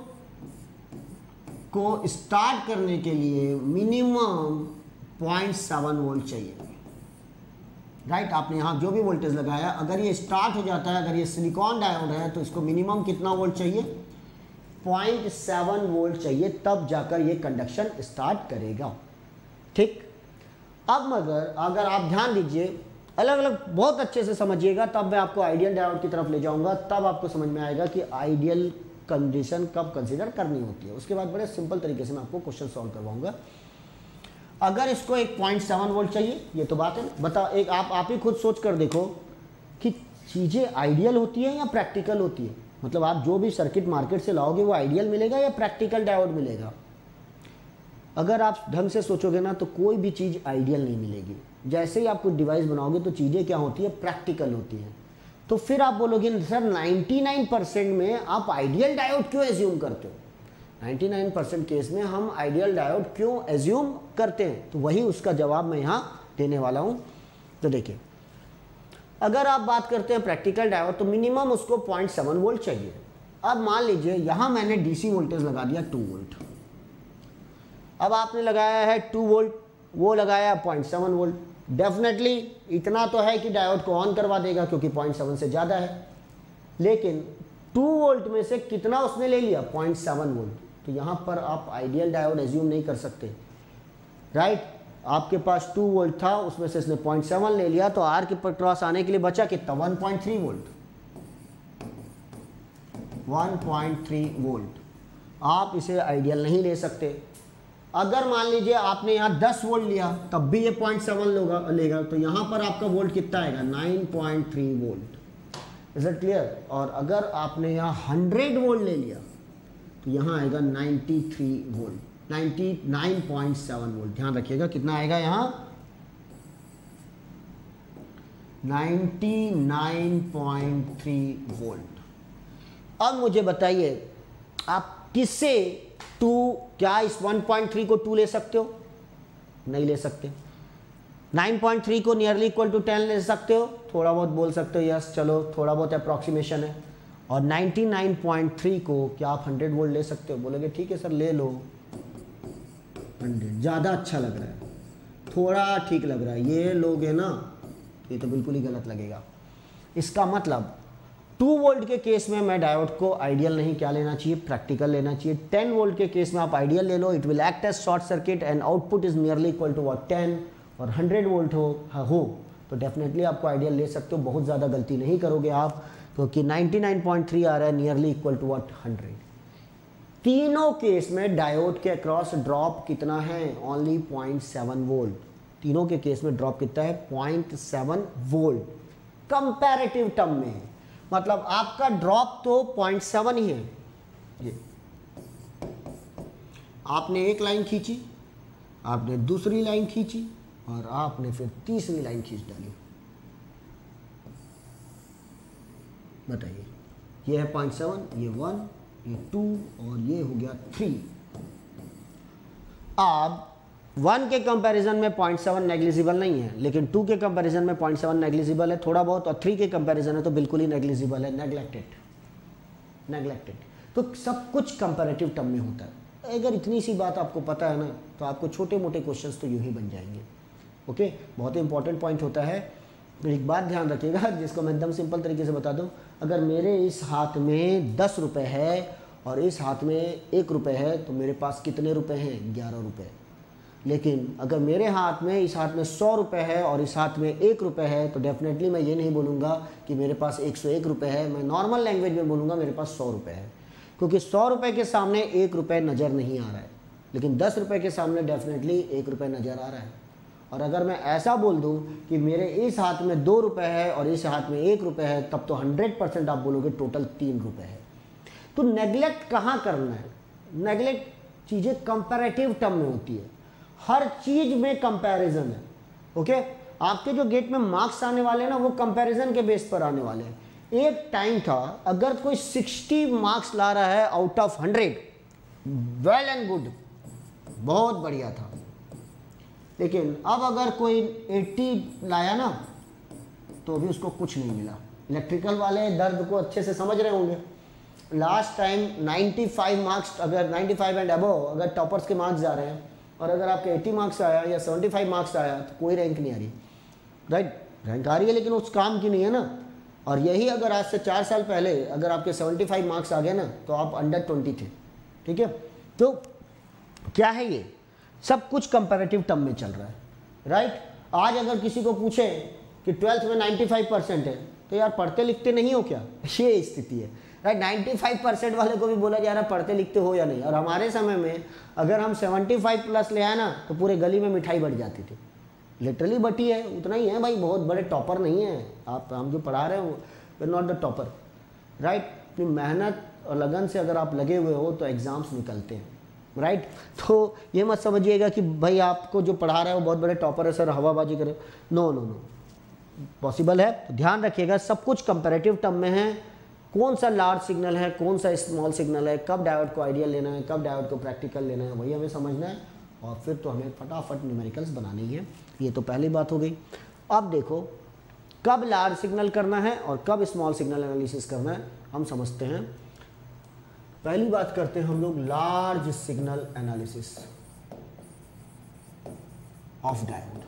को स्टार्ट करने के लिए मिनिमम पॉइंट सेवन वोल्ट चाहिए, राइट। आपने यहाँ जो भी वोल्टेज लगाया, अगर ये स्टार्ट हो जाता है, अगर ये सिलिकॉन डायोड है, तो इसको मिनिमम कितना वोल्ट चाहिए, पॉइंट सेवन वोल्ट चाहिए, तब जाकर ये कंडक्शन स्टार्ट करेगा, ठीक। अब अगर अगर आप ध्यान दीजिए, अलग अलग बहुत अच्छे से समझिएगा, तब मैं आपको आइडियल डायोड की तरफ ले जाऊंगा, तब आपको समझ में आएगा कि आइडियल कंडीशन कब कंसीडर करनी होती है। उसके बाद बड़े सिंपल तरीके से मैं आपको क्वेश्चन सॉल्व करवाऊंगा। अगर इसको एक पॉइंट सेवन वोल्ट चाहिए, ये तो बात है, बता एक आप आप ही खुद सोच कर देखो कि चीज़ें आइडियल होती है या प्रैक्टिकल होती है। मतलब आप जो भी सर्किट मार्केट से लाओगे वो आइडियल मिलेगा या प्रैक्टिकल डायोड मिलेगा। अगर आप ढंग से सोचोगे ना, तो कोई भी चीज़ आइडियल नहीं मिलेगी। जैसे ही आप कुछ डिवाइस बनाओगे तो चीज़ें क्या होती है, प्रैक्टिकल होती हैं। तो फिर आप बोलोगे सर निन्यानवे परसेंट में आप आइडियल डायोड क्यों एज्यूम करते हो, निन्यानवे परसेंट केस में हम आइडियल डायोड क्यों एज्यूम करते हैं। तो वही उसका जवाब मैं यहाँ देने वाला हूँ। तो देखिए, अगर आप बात करते हैं प्रैक्टिकल डायोड, तो मिनिमम उसको पॉइंट सेवन वोल्ट चाहिए। अब मान लीजिए यहाँ मैंने डीसी वोल्टेज लगा दिया टू वोल्ट, अब आपने लगाया है टू वोल्ट, वो लगाया पॉइंट सेवन वोल्ट। डेफिनेटली इतना तो है कि डायोड को ऑन करवा देगा, क्योंकि पॉइंट सेवन से ज़्यादा है। लेकिन टू वोल्ट में से कितना उसने ले लिया, पॉइंट सेवन वोल्ट। तो यहाँ पर आप आइडियल डायोड एज्यूम नहीं कर सकते, राइट। आपके पास टू वोल्ट था, उसमें से इसने पॉइंट सेवन ले लिया, तो आर के पर क्रॉस आने के लिए बचा कितना, one point three volt, one point three volt. आप इसे आइडियल नहीं ले सकते। अगर मान लीजिए आपने यहाँ टेन वोल्ट लिया, तब भी ये पॉइंट सेवन लेगा, तो यहाँ पर आपका वोल्ट कितना आएगा, nine point three volt. Is it clear. और अगर आपने यहाँ हंड्रेड वोल्ट ले लिया, तो यहाँ आएगा ninety three volt, ninety nine point seven volt. ध्यान रखिएगा कितना आएगा यहाँ, ninety nine point three volt. अब मुझे बताइए, आप किससे टू, क्या इस वन पॉइंट थ्री को टू ले सकते हो, नहीं ले सकते। नाइन पॉइंट थ्री को नियरली इक्वल टू टेन ले सकते हो, थोड़ा बहुत बोल सकते हो यस, चलो थोड़ा बहुत अप्रॉक्सीमेशन है। और नाइन्टी नाइन पॉइंट थ्री को क्या आप हंड्रेड वोल्ट ले सकते हो, बोलोगे ठीक है सर ले लो। हंड्रेड ज़्यादा अच्छा लग रहा है, थोड़ा ठीक लग रहा है, ये लोग है ना, ये तो बिल्कुल ही गलत लगेगा। इसका मतलब टू वोल्ट के केस में मैं डायोड को आइडियल नहीं क्या लेना चाहिए, प्रैक्टिकल लेना चाहिए। टेन वोल्ट के केस में आप आइडियल ले लो, it will act as short circuit and output is nearly equal to what ten. और हंड्रेड वोल्ट हो हो तो डेफिनेटली आपको आइडियल ले सकते हो, बहुत ज़्यादा गलती नहीं करोगे आप, क्योंकि नाइन्टी नाइन पॉइंट थ्री आ रहा है nearly equal to what hundred. तीनों केस में डायोड के अक्रॉस ड्रॉप कितना है, ओनली पॉइंट सेवन वोल्ट। तीनों के केस में ड्रॉप कितना है, point seven volt comparative term में है, मतलब आपका ड्रॉप तो पॉइंट सेवन ही है। ये आपने एक लाइन खींची, आपने दूसरी लाइन खींची और आपने फिर तीसरी लाइन खींच डाली, बताइए, ये है पॉइंट सेवन, ये वन, ये टू और ये हो गया थ्री। अब वन के कंपैरिजन में पॉइंट सेवन नेग्लिजिबल नहीं है, लेकिन टू के कंपैरिजन में पॉइंट सेवन नेग्लिजिबल है थोड़ा बहुत, और थ्री के कंपैरिजन है तो बिल्कुल ही नेग्लिजिबल है, नेग्लेक्टेड नेग्लेक्टेड तो सब कुछ कंपैरेटिव टर्म में होता है। अगर इतनी सी बात आपको पता है ना, तो आपको छोटे मोटे क्वेश्चंस तो यूं ही बन जाएंगे। ओके, बहुत ही इंपॉर्टेंट पॉइंट होता है। एक बात ध्यान रखिएगा, जिसको मैं एकदम सिंपल तरीके से बता दूं, अगर मेरे इस हाथ में दस रुपए है और इस हाथ में एक रुपए है, तो मेरे पास कितने रुपए हैं, ग्यारह रुपए। लेकिन अगर मेरे हाथ में इस हाथ में सौ रुपए है और इस हाथ में एक रुपए है, तो डेफिनेटली मैं ये नहीं बोलूँगा कि मेरे पास एक सौ एक रुपये है, मैं नॉर्मल लैंग्वेज में बोलूँगा मेरे पास सौ रुपये है, क्योंकि सौ रुपये के सामने एक रुपये नज़र नहीं आ रहा है, लेकिन दस रुपये के सामने डेफिनेटली एक रुपये नज़र आ रहा है। और अगर मैं ऐसा बोल दूं कि मेरे इस हाथ में दो रुपए है और इस हाथ में एक रुपए है, तब तो हंड्रेड परसेंट आप बोलोगे टोटल तीन रुपए है। तो नेग्लेक्ट कहाँ करना है, नेग्लेक्ट चीज़ें कंपैरेटिव टर्म में होती है, हर चीज़ में कंपैरिजन है। ओके, आपके जो गेट में मार्क्स आने वाले हैं ना, वो कंपैरिजन के बेस पर आने वाले हैं। एक टाइम था अगर कोई सिक्सटी मार्क्स ला रहा है out of hundred, well and good, बहुत बढ़िया था, लेकिन अब अगर कोई अस्सी लाया ना, तो अभी उसको कुछ नहीं मिला। इलेक्ट्रिकल वाले दर्द को अच्छे से समझ रहे होंगे। लास्ट टाइम पचानवे मार्क्स, अगर पचानवे एंड अबव अगर टॉपर्स के मार्क्स जा रहे हैं, और अगर आपके अस्सी मार्क्स आया या पचहत्तर मार्क्स आया, तो कोई रैंक नहीं आ रही, राइट। रैंक आ रही है लेकिन उस काम की नहीं है ना। और यही अगर आज से चार साल पहले अगर आपके पचहत्तर मार्क्स आ गए ना, तो आप अंडर ट्वेंटी थे, ठीक है। तो क्या है, ये सब कुछ कंपैरेटिव टर्म में चल रहा है, राइट। आज अगर किसी को पूछे कि ट्वेल्थ में पचानवे परसेंट है, तो यार पढ़ते लिखते नहीं हो क्या, ये स्थिति है, राइट। पचानवे परसेंट वाले को भी बोला जा रहा है पढ़ते लिखते हो या नहीं। और हमारे समय में अगर हम पचहत्तर प्लस ले आए ना, तो पूरे गली में मिठाई बढ़ जाती थी, लिटरली बटी है, उतना ही है भाई, बहुत बड़े टॉपर नहीं है आप, हम जो पढ़ा रहे हो we not the topper, right. अपनी मेहनत और लगन से अगर आप लगे हुए हो तो एग्ज़ाम्स निकलते हैं, राइट right? तो ये मत समझिएगा कि भाई आपको जो पढ़ा रहा है वो बहुत बड़े टॉपर है सर, हवाबाजी करे, नो नो नो, पॉसिबल है। तो ध्यान रखिएगा, सब कुछ कंपैरेटिव टर्म में है। कौन सा लार्ज सिग्नल है, कौन सा स्मॉल सिग्नल है, कब डायोड को आइडियल लेना है, कब डायोड को प्रैक्टिकल लेना है, वही हमें समझना है। और फिर तो हमें फटाफट न्यूमेरिकल्स बनानी है। ये तो पहली बात हो गई। अब देखो, कब लार्ज सिग्नल करना है और कब स्मॉल सिग्नल एनालिसिस करना है, हम समझते हैं। पहली बात करते हैं हम लोग large signal analysis of diode.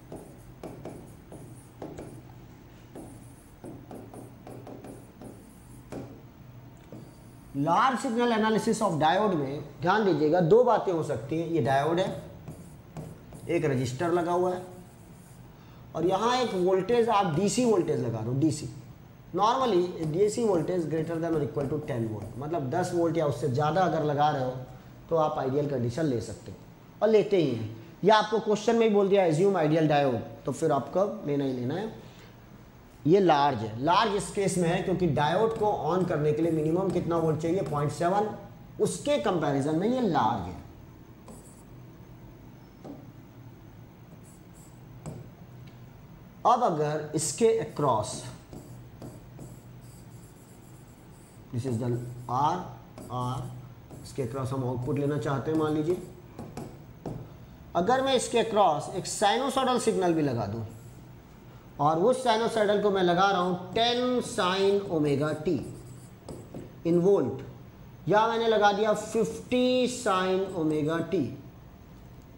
Large signal analysis of diode में ध्यान दीजिएगा, दो बातें हो सकती हैं। ये डायोड है, एक रजिस्टर लगा हुआ है, और यहां एक वोल्टेज आप डीसी वोल्टेज लगा दो, DC. Normally DC voltage greater than और इक्वल टू टेन वोल्ट, मतलब दस वोल्ट या उससे ज़्यादा अगर लगा रहे हो तो आप आइडियल कंडीशन ले सकते हो, और लेते ही हैं। या आपको क्वेश्चन में ही बोल दिया एज्यूम आइडियल डायोड, तो फिर आपको लेना ही लेना है। ये लार्ज है, लार्ज इस केस में है क्योंकि डायोड को ऑन करने के लिए मिनिमम कितना वोल्ट चाहिए, पॉइंट सेवन, उसके कंपैरिजन में ये लार्ज है। अब अगर इसके across, this is the R R, इसके अक्रॉस हम आउटपुट लेना चाहते हैं, मान लीजिए अगर मैं इसके अक्रॉस एक साइनोसॉइडल सिग्नल भी लगा दूं, और उस साइनोसॉइडल को मैं लगा रहा हूं ten sine omega T in volt, या मैंने लगा दिया fifty sine omega T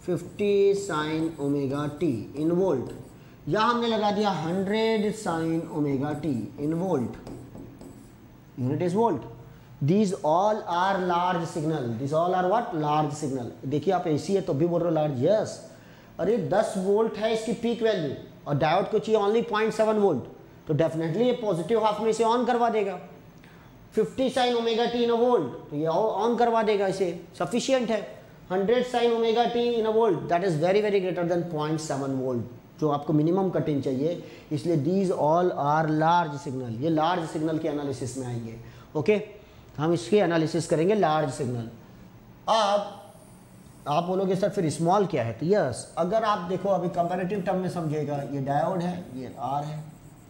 fifty sine omega T in volt, या हमने लगा दिया hundred sine omega T in volt, unit is volt. These all are large signal. These all are what? Large signal. देखिए आप एसी है तो भी बोल रहे हो लार्ज, यस। अरे दस वोल्ट है इसकी पीक वैल्यू और डायोड को चाहिए ओनली पॉइंट सेवन वोल्ट, तो डेफिनेटली ये पॉजिटिव हाफ में इसे ऑन करवा देगा। Fifty sine omega T in a volt, तो ये ऑन करवा देगा इसे, सफिशियंट है। Hundred sine omega T in a volt, that is very very greater than point seven volt, जो आपको मिनिमम कटिंग चाहिए। इसलिए these all are large signal, ये लार्ज सिग्नल के एनालिसिस में आएंगे। Okay okay? हम इसके एनालिसिस करेंगे लार्ज सिग्नल। अब आप बोलोगे सर फिर स्मॉल क्या है, तो यस, अगर आप देखो अभी कंपैरेटिव टर्म में समझेगा, ये डायोड है, ये आर है,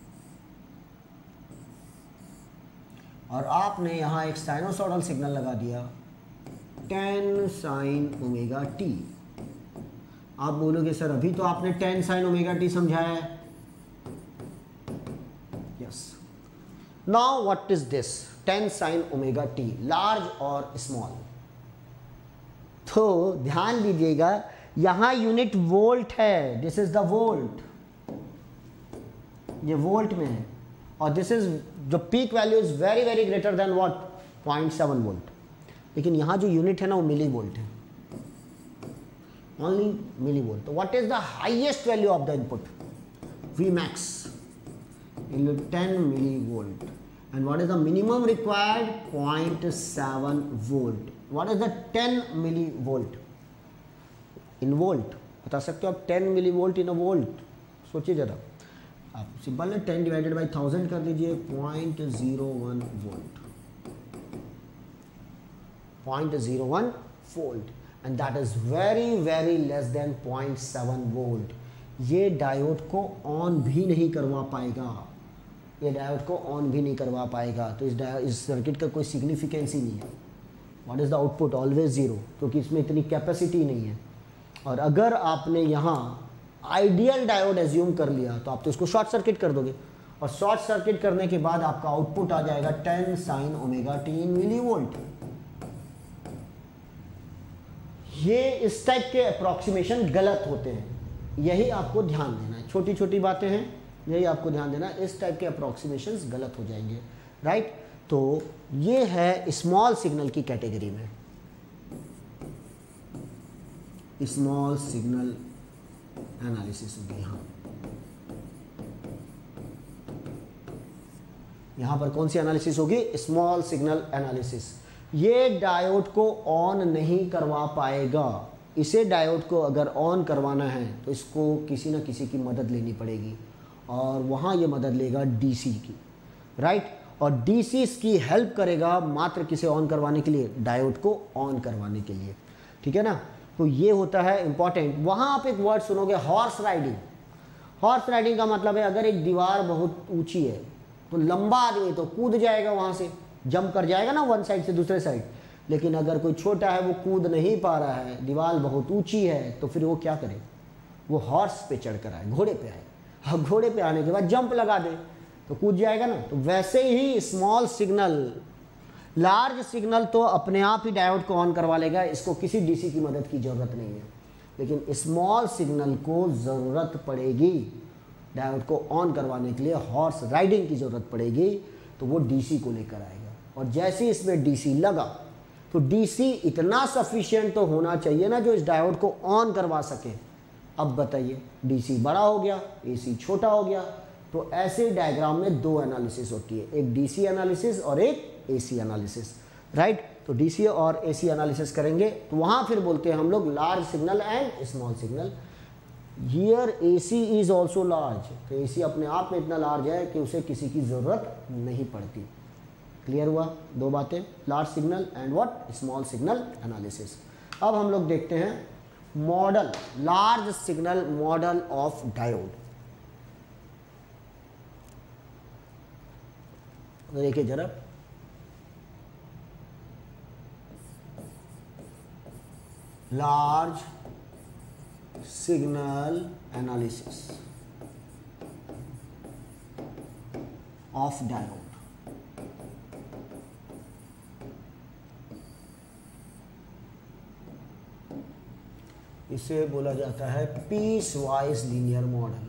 और आपने यहाँ एक साइनोसॉइडल सिग्नल लगा दिया टेन साइन ओमेगा टी। आप बोलोगे सर अभी तो आपने टेन साइन ओमेगा टी समझाया है, yes. Now what is this ten sine omega T, large और स्मॉल? तो ध्यान दीजिएगा यहां यूनिट वोल्ट है, दिस इज द वोल्ट, ये वोल्ट में है, और दिस इज जो peak value is very very greater than what point seven volt, लेकिन यहां जो यूनिट है ना वो मिली वोल्ट है, ओनली मिली वोल्ट। तो what is the highest value of the input? V max in ten milli volt. And what is the minimum required? zero point seven volt. What is the ten millivolt in volt? बता सकते हो आप ten millivolt in a volt? सोचिए जरा, आप simple है ten divided by thousand कर दीजिए, point zero one volt, point zero one volt, and that is very very less than point seven volt. ये डायोड को ऑन भी नहीं करवा पाएगा, ये डायोड को ऑन भी नहीं करवा पाएगा, तो इस इस सर्किट का कोई सिग्निफिकेंस ही नहीं है। What is the output? Always zero, क्योंकि इसमें इतनी कैपेसिटी नहीं है। और अगर आपने यहाँ आइडियल डायोड एज्यूम कर लिया तो आप तो इसको शॉर्ट सर्किट कर दोगे, और शॉर्ट सर्किट करने के बाद आपका आउटपुट आ जाएगा ten sine omega T in milli volt. ये इस टाइप के अप्रॉक्सीमेशन गलत होते हैं, यही आपको ध्यान देना है। छोटी छोटी बातें हैं, यही आपको ध्यान देना, इस टाइप के अप्रॉक्सीमेशंस गलत हो जाएंगे, राइट। तो ये है स्मॉल सिग्नल की कैटेगरी में, स्मॉल सिग्नल एनालिसिस होगी। यहाँ यहाँ पर कौन सी एनालिसिस होगी? Small signal analysis. ये डायोड को ऑन नहीं करवा पाएगा, इसे डायोड को अगर ऑन करवाना है तो इसको किसी न किसी की मदद लेनी पड़ेगी, और वहाँ ये मदद लेगा डीसी की, राइट। और डीसी इसकी हेल्प करेगा मात्र किसे ऑन करवाने के लिए? डायोड को ऑन करवाने के लिए, ठीक है ना। तो ये होता है इंपॉर्टेंट। वहाँ आप एक वर्ड सुनोगे, हॉर्स राइडिंग। हॉर्स राइडिंग का मतलब है अगर एक दीवार बहुत ऊंची है तो लंबा आदमी तो कूद जाएगा, वहाँ से जंप कर जाएगा ना वन साइड से दूसरे साइड, लेकिन अगर कोई छोटा है वो कूद नहीं पा रहा है, दीवार बहुत ऊंची है, तो फिर वो क्या करे? वो हॉर्स पे चढ़ कर आए, घोड़े पे आए, अब घोड़े पे आने के बाद जंप लगा दे तो कूद जाएगा ना। तो वैसे ही स्मॉल सिग्नल, लार्ज सिग्नल तो अपने आप ही डायोड को ऑन करवा लेगा, इसको किसी डीसी की मदद की ज़रूरत नहीं है। लेकिन स्मॉल सिग्नल को ज़रूरत पड़ेगी डायोड को ऑन करवाने के लिए, हॉर्स राइडिंग की ज़रूरत पड़ेगी, तो वो डीसी को लेकर आएगा। और जैसे ही इसमें डीसी लगा तो डीसी इतना सफिशिएंट तो होना चाहिए ना जो इस डायोड को ऑन करवा सके। अब बताइए, डीसी बड़ा हो गया, एसी छोटा हो गया, तो ऐसे डायग्राम में दो एनालिसिस होती है, एक डीसी एनालिसिस और एक एसी एनालिसिस, राइट। तो डीसी और एसी एनालिसिस करेंगे तो वहाँ फिर बोलते हैं हम लोग large signal and small signal. Here AC is also large, तो एसी अपने आप में इतना लार्ज है कि उसे किसी की ज़रूरत नहीं पड़ती। क्लियर हुआ? दो बातें, large signal and what, small signal analysis. अब हम लोग देखते हैं model, large signal model of diode. देखिए जरा, large signal analysis of diode. इसे बोला जाता है piecewise linear model.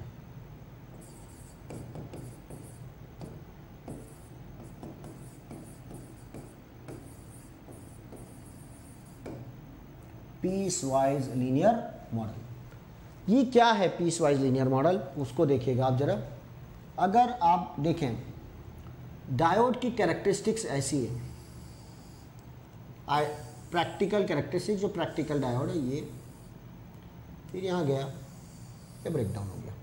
Piecewise linear model. ये क्या है पीस वाइज लीनियर मॉडल, उसको देखिएगा आप जरा। अगर आप देखें डायोड की कैरेक्टरिस्टिक्स ऐसी है, प्रैक्टिकल कैरेक्टरिस्टिक्स, जो प्रैक्टिकल डायोड है ये, फिर यहाँ गया, ये ब्रेक डाउन हो गया,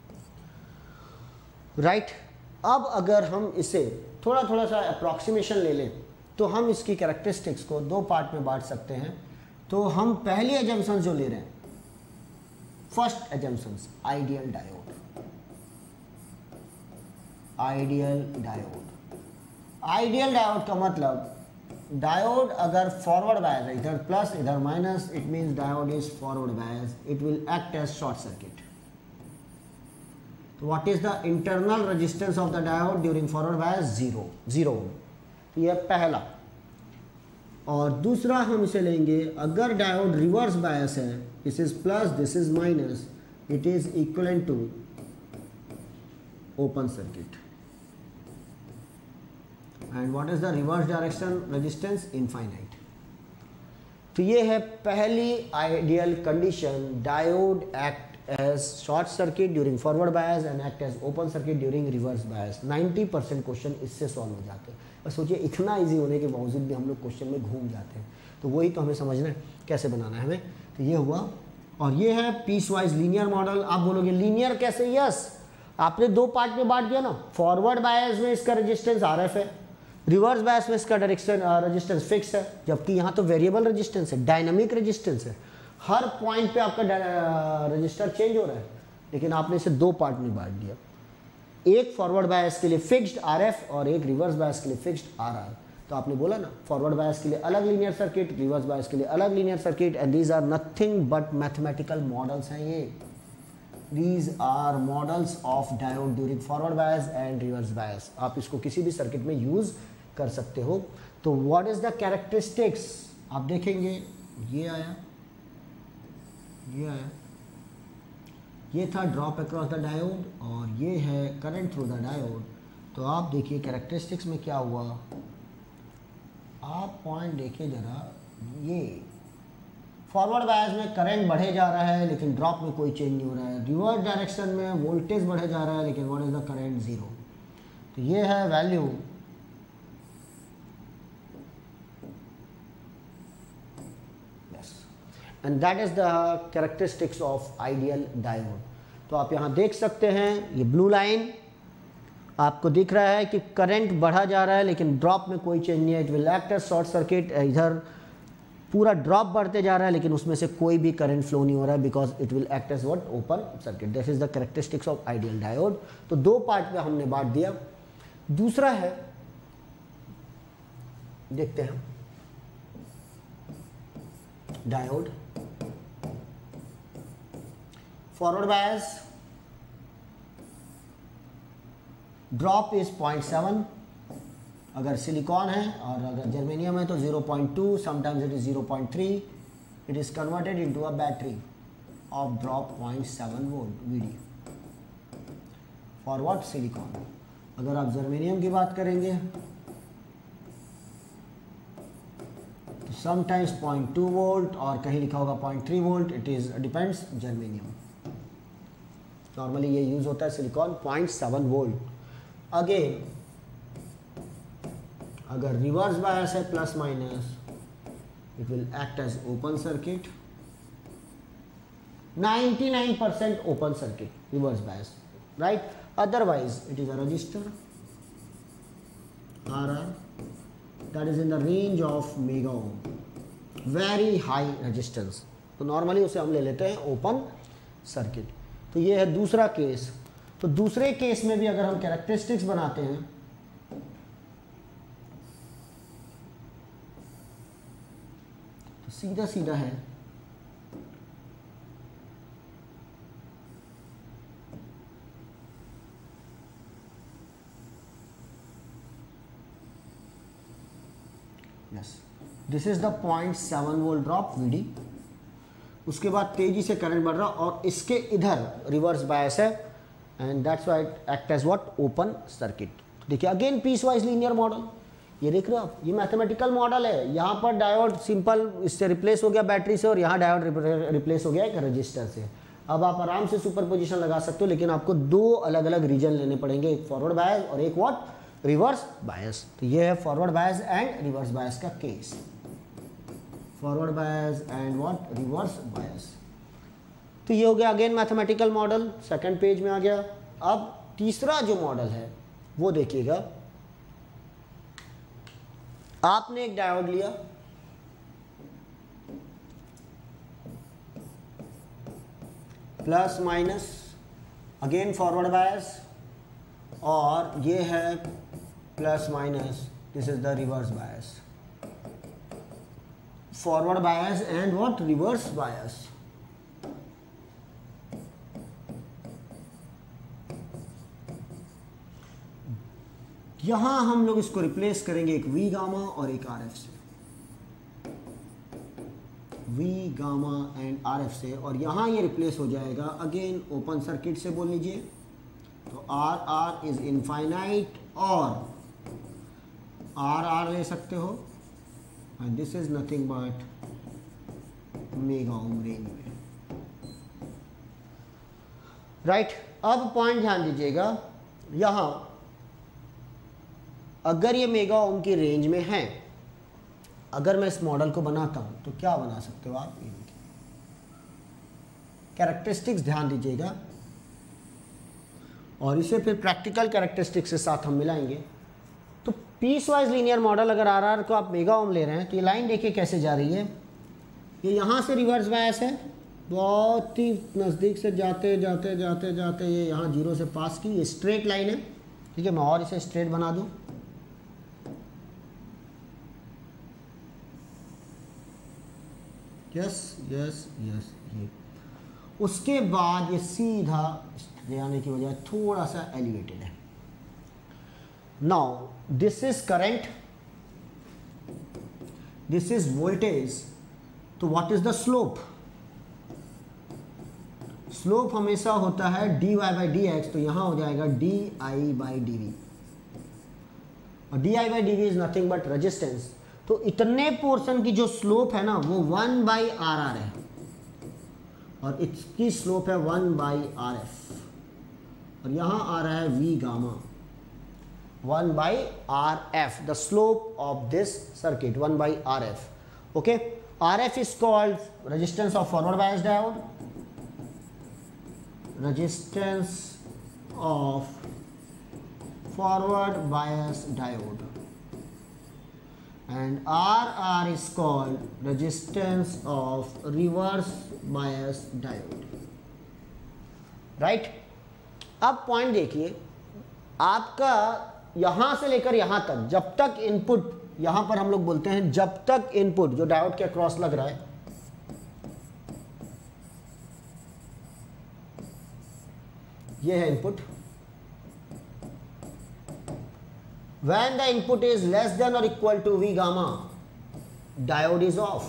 राइट। अब अगर हम इसे थोड़ा थोड़ा सा अप्रॉक्सीमेशन ले लें तो हम इसकी कैरेक्टरिस्टिक्स को दो पार्ट में बांट सकते हैं। तो हम पहली एजम्पशन जो ले रहे हैं, first assumptions, ideal diode, ideal diode. Ideal diode का मतलब डायोड अगर फॉरवर्ड बायस है, इधर प्लस इधर minus, it means diode is forward bias, it will act as short circuit. तो what is the internal resistance of the diode during forward bias? Zero, zero ohm. ये पहला। और दूसरा हम इसे लेंगे, अगर डायोड रिवर्स बायस है, this is plus this is minus, it is equivalent to open circuit. And what is the reverse direction resistance? Infinite. तो ये है पहली ideal condition, diode act as short circuit during forward bias and act as open circuit during reverse bias. Ninety percent question इससे solve हो जाते हैं। और सोचिए इतना इजी होने के बावजूद भी हम लोग क्वेश्चन में घूम जाते हैं। तो वही तो हमें समझना है कैसे बनाना है हमें। तो ये हुआ, और ये है पीस वाइज लीनियर मॉडल। आप बोलोगे लीनियर कैसे? यस, आपने दो पार्ट में बांट दिया ना। फॉरवर्ड बायस में इसका रेजिस्टेंस आर एफ है, रिवर्स बायस में इसका डायरेक्शन रेजिस्टेंस फिक्स है, जबकि यहाँ तो वेरिएबल रेजिस्टेंस है, डायनामिक रेजिस्टेंस है। हर पॉइंट पे आपका रजिस्टर चेंज हो रहा है, लेकिन आपने इसे दो पार्ट में बांट दिया। एक फॉरवर्ड बायस के लिए फिक्स्ड आरएफ और एक रिवर्स बायस के लिए फिक्स्ड आरआर। तो आपने बोला ना, फॉरवर्ड बायस के लिए अलग लीनियर सर्किट, रिवर्स बायस के लिए अलग linear circuit, and these are nothing but mathematical models हैं ये। These are models of diode during forward bias and reverse bias. आप इसको किसी भी सर्किट में यूज कर सकते हो। तो व्हाट इज द कैरेक्टरिस्टिक्स? आप देखेंगे ये आया, ये आया, ये था ड्रॉप अक्रॉस द डायोड, और ये है करंट थ्रू द डायोड। तो आप देखिए कैरेक्टरिस्टिक्स में क्या हुआ। आप पॉइंट देखिए जरा, ये फॉरवर्ड बायस में करंट बढ़े जा रहा है लेकिन ड्रॉप में कोई चेंज नहीं हो रहा है। रिवर्स डायरेक्शन में वोल्टेज बढ़े जा रहा है लेकिन what is the current? Zero. तो ये है value, and that is the characteristics of ideal diode. तो आप यहाँ देख सकते हैं, ये ब्लू लाइन आपको दिख रहा है कि करंट बढ़ा जा रहा है लेकिन ड्रॉप में कोई चेंज नहीं है, it will act as short circuit. इधर पूरा ड्रॉप बढ़ते जा रहा है लेकिन उसमें से कोई भी करंट फ्लो नहीं हो रहा है, because it will act as what? Open circuit. This is the characteristics of ideal diode. तो दो पार्ट में हमने बांट दिया। दूसरा है, देखते हैं diode forward bias, drop is point seven अगर सिलिकॉन है, और अगर जर्मेनियम है तो zero point two, sometimes it is zero point three. It is converted into a battery of drop point seven volt VD for what? Silicon. अगर आप germanium की बात करेंगे तो समटाइम्स पॉइंट टू वोल्ट, और कहीं लिखा होगा point three volt. It is depends germanium. Normally ये यूज होता है silicon point seven volt. Again अगर रिवर्स बायस है plus minus, it will act as open circuit. Ninety nine percent open circuit reverse bias, right. Otherwise it is a register R R that is in the range of mega ohm, very high resistance। तो normally उसे हम ले लेते हैं open circuit. तो ये है दूसरा केस। तो दूसरे केस में भी अगर हम कैरेक्टरिस्टिक्स बनाते हैं तो सीधा सीधा है, yes, this is the zero point seven volt drop V D। उसके बाद तेजी से करंट बढ़ रहा और इसके इधर रिवर्स बायस है and that's why it act as what open circuit. देखिए again piecewise linear model, ये देख रहे हो आप, ये मैथमेटिकल मॉडल है। यहाँ पर डायोड सिंपल इससे रिप्लेस हो गया बैटरी से और यहाँ डायोड रिप्लेस हो गया एक रजिस्टर से। अब आप आराम से सुपरपोजिशन लगा सकते हो, लेकिन आपको दो अलग अलग रीजन लेने पड़ेंगे, एक फॉरवर्ड बायस और एक व्हाट रिवर्स बायस। तो ये है forward bias and reverse bias का case, forward bias and what reverse bias. तो ये हो गया again mathematical model, second page में आ गया। अब तीसरा जो मॉडल है वो देखिएगा, आपने एक डायोड लिया, plus minus, again forward bias, और ये है plus minus, this is the reverse bias, forward bias and what reverse bias. यहां हम लोग इसको रिप्लेस करेंगे एक वी गामा और एक आर एफ से, V gamma and R F से, और यहां ये रिप्लेस हो जाएगा अगेन ओपन सर्किट से बोल लीजिए। तो आर आर इज इनफाइनाइट और आर आर ले सकते हो and this is nothing but mega ohm range में, राइट। अब पॉइंट ध्यान दीजिएगा, यहां अगर ये मेगा ओम की रेंज में है, अगर मैं इस मॉडल को बनाता हूं तो क्या बना सकते हो आप, कैरेक्टरिस्टिक्स ध्यान दीजिएगा और इसे फिर प्रैक्टिकल कैरेक्टरिस्टिक्स के साथ हम मिलाएंगे। तो पीस वाइज लीनियर मॉडल अगर आर आर को आप मेगा ओम ले रहे हैं तो ये लाइन देखिए कैसे जा रही है, ये यहाँ से रिवर्स बायस है, बहुत ही नज़दीक से जाते जाते जाते जाते ये यहाँ जीरो से पास की, ये स्ट्रेट लाइन है, ठीक है। मैं और इसे स्ट्रेट बना दूँ, यस यस यस, ये उसके बाद ये सीधा जाने की वजह थोड़ा सा एलिवेटेड है। Now this is current, this is voltage, तो what is the slope? Slope हमेशा होता है D Y by D X, तो यहां हो जाएगा D I by D V, और D I by D V is nothing but resistance. तो इतने पोर्शन की जो स्लोप है ना वो वन बाई आर आर है और इसकी स्लोप है वन बाई आर एफ, और यहां आ रहा है V gamma, one by R F, the slope of this circuit one by R F. Okay, R F is called resistance of forward bias diode, resistance of forward bias diode, and R R is called resistance of reverse bias diode, right? अब point देखिए, आपका यहां से लेकर यहां तक, जब तक इनपुट, यहां पर हम लोग बोलते हैं जब तक इनपुट जो डायोड के अक्रॉस लग रहा है, ये है input, when the input is less than or equal to V gamma, diode is off,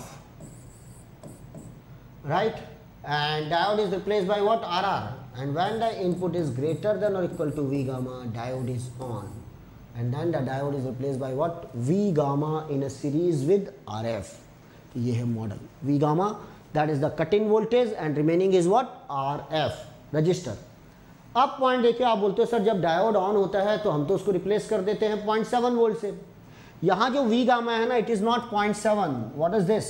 right? And diode is replaced by what? R R. And when the input is greater than or equal to V gamma, diode is on. And then the diode is replaced by what? V gamma in a series with R F. ये है model V gamma, that is the cut-in voltage, and remaining is what? R F, register. अब point देखिए, आप बोलते हो sir जब diode on होता है तो हम तो उसको रिप्लेस कर देते हैं पॉइंट सेवन वोल्ट से। यहां जो वी गामा है ना, it is not point seven, what is this?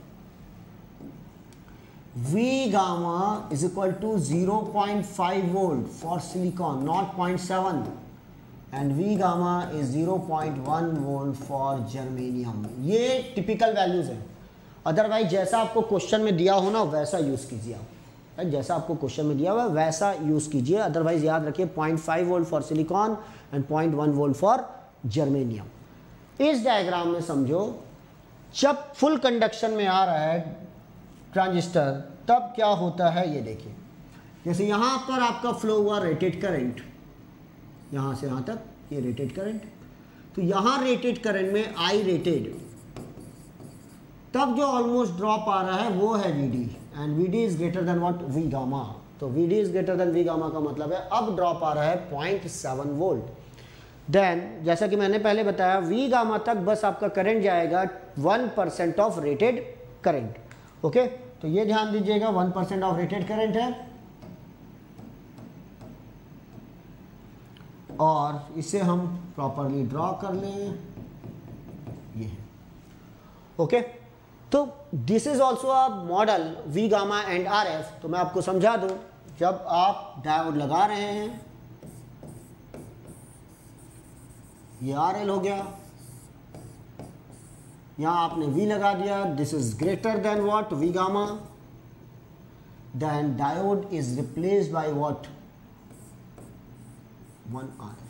V gamma is equal to zero point five volt for silicon, not point seven, and V gamma is zero point one volt for germanium. ये typical values है, otherwise जैसा आपको question में दिया हो ना वैसा use कीजिए आप, जैसा आपको क्वेश्चन में दिया हुआ है वैसा यूज कीजिए, अदरवाइज याद रखिए point five volt for silicon and point one volt for germanium. इस डायग्राम में समझो, जब फुल कंडक्शन में आ रहा है ट्रांजिस्टर तब क्या होता है ये देखिए, जैसे यहां पर आपका फ्लो हुआ रेटेड करंट, यहां से यहां तक ये रेटेड करंट, तो यहां रेटेड करंट में आई रेटेड, तब जो ऑलमोस्ट ड्रॉप आ रहा है वो है V D, and V D is greater than what, V gamma. तो V D is greater than V gamma का मतलब है अब ड्रॉप आ रहा है पॉइंट सेवन वोल्ट। देन जैसा कि मैंने पहले बताया वी गामा तक बस आपका करंट जाएगा one percent of rated current. Okay, तो ये ध्यान दीजिएगा one percent of rated current है और इसे हम प्रॉपरली ड्रॉ कर लें, ये है। ओके, तो this is also a model V gamma and R F. तो मैं आपको समझा दूं, जब आप डायोड लगा रहे हैं, ये आर एल हो गया, यहां आपने वी लगा दिया, this is greater than what, V gamma, then diode is replaced by what, one R F.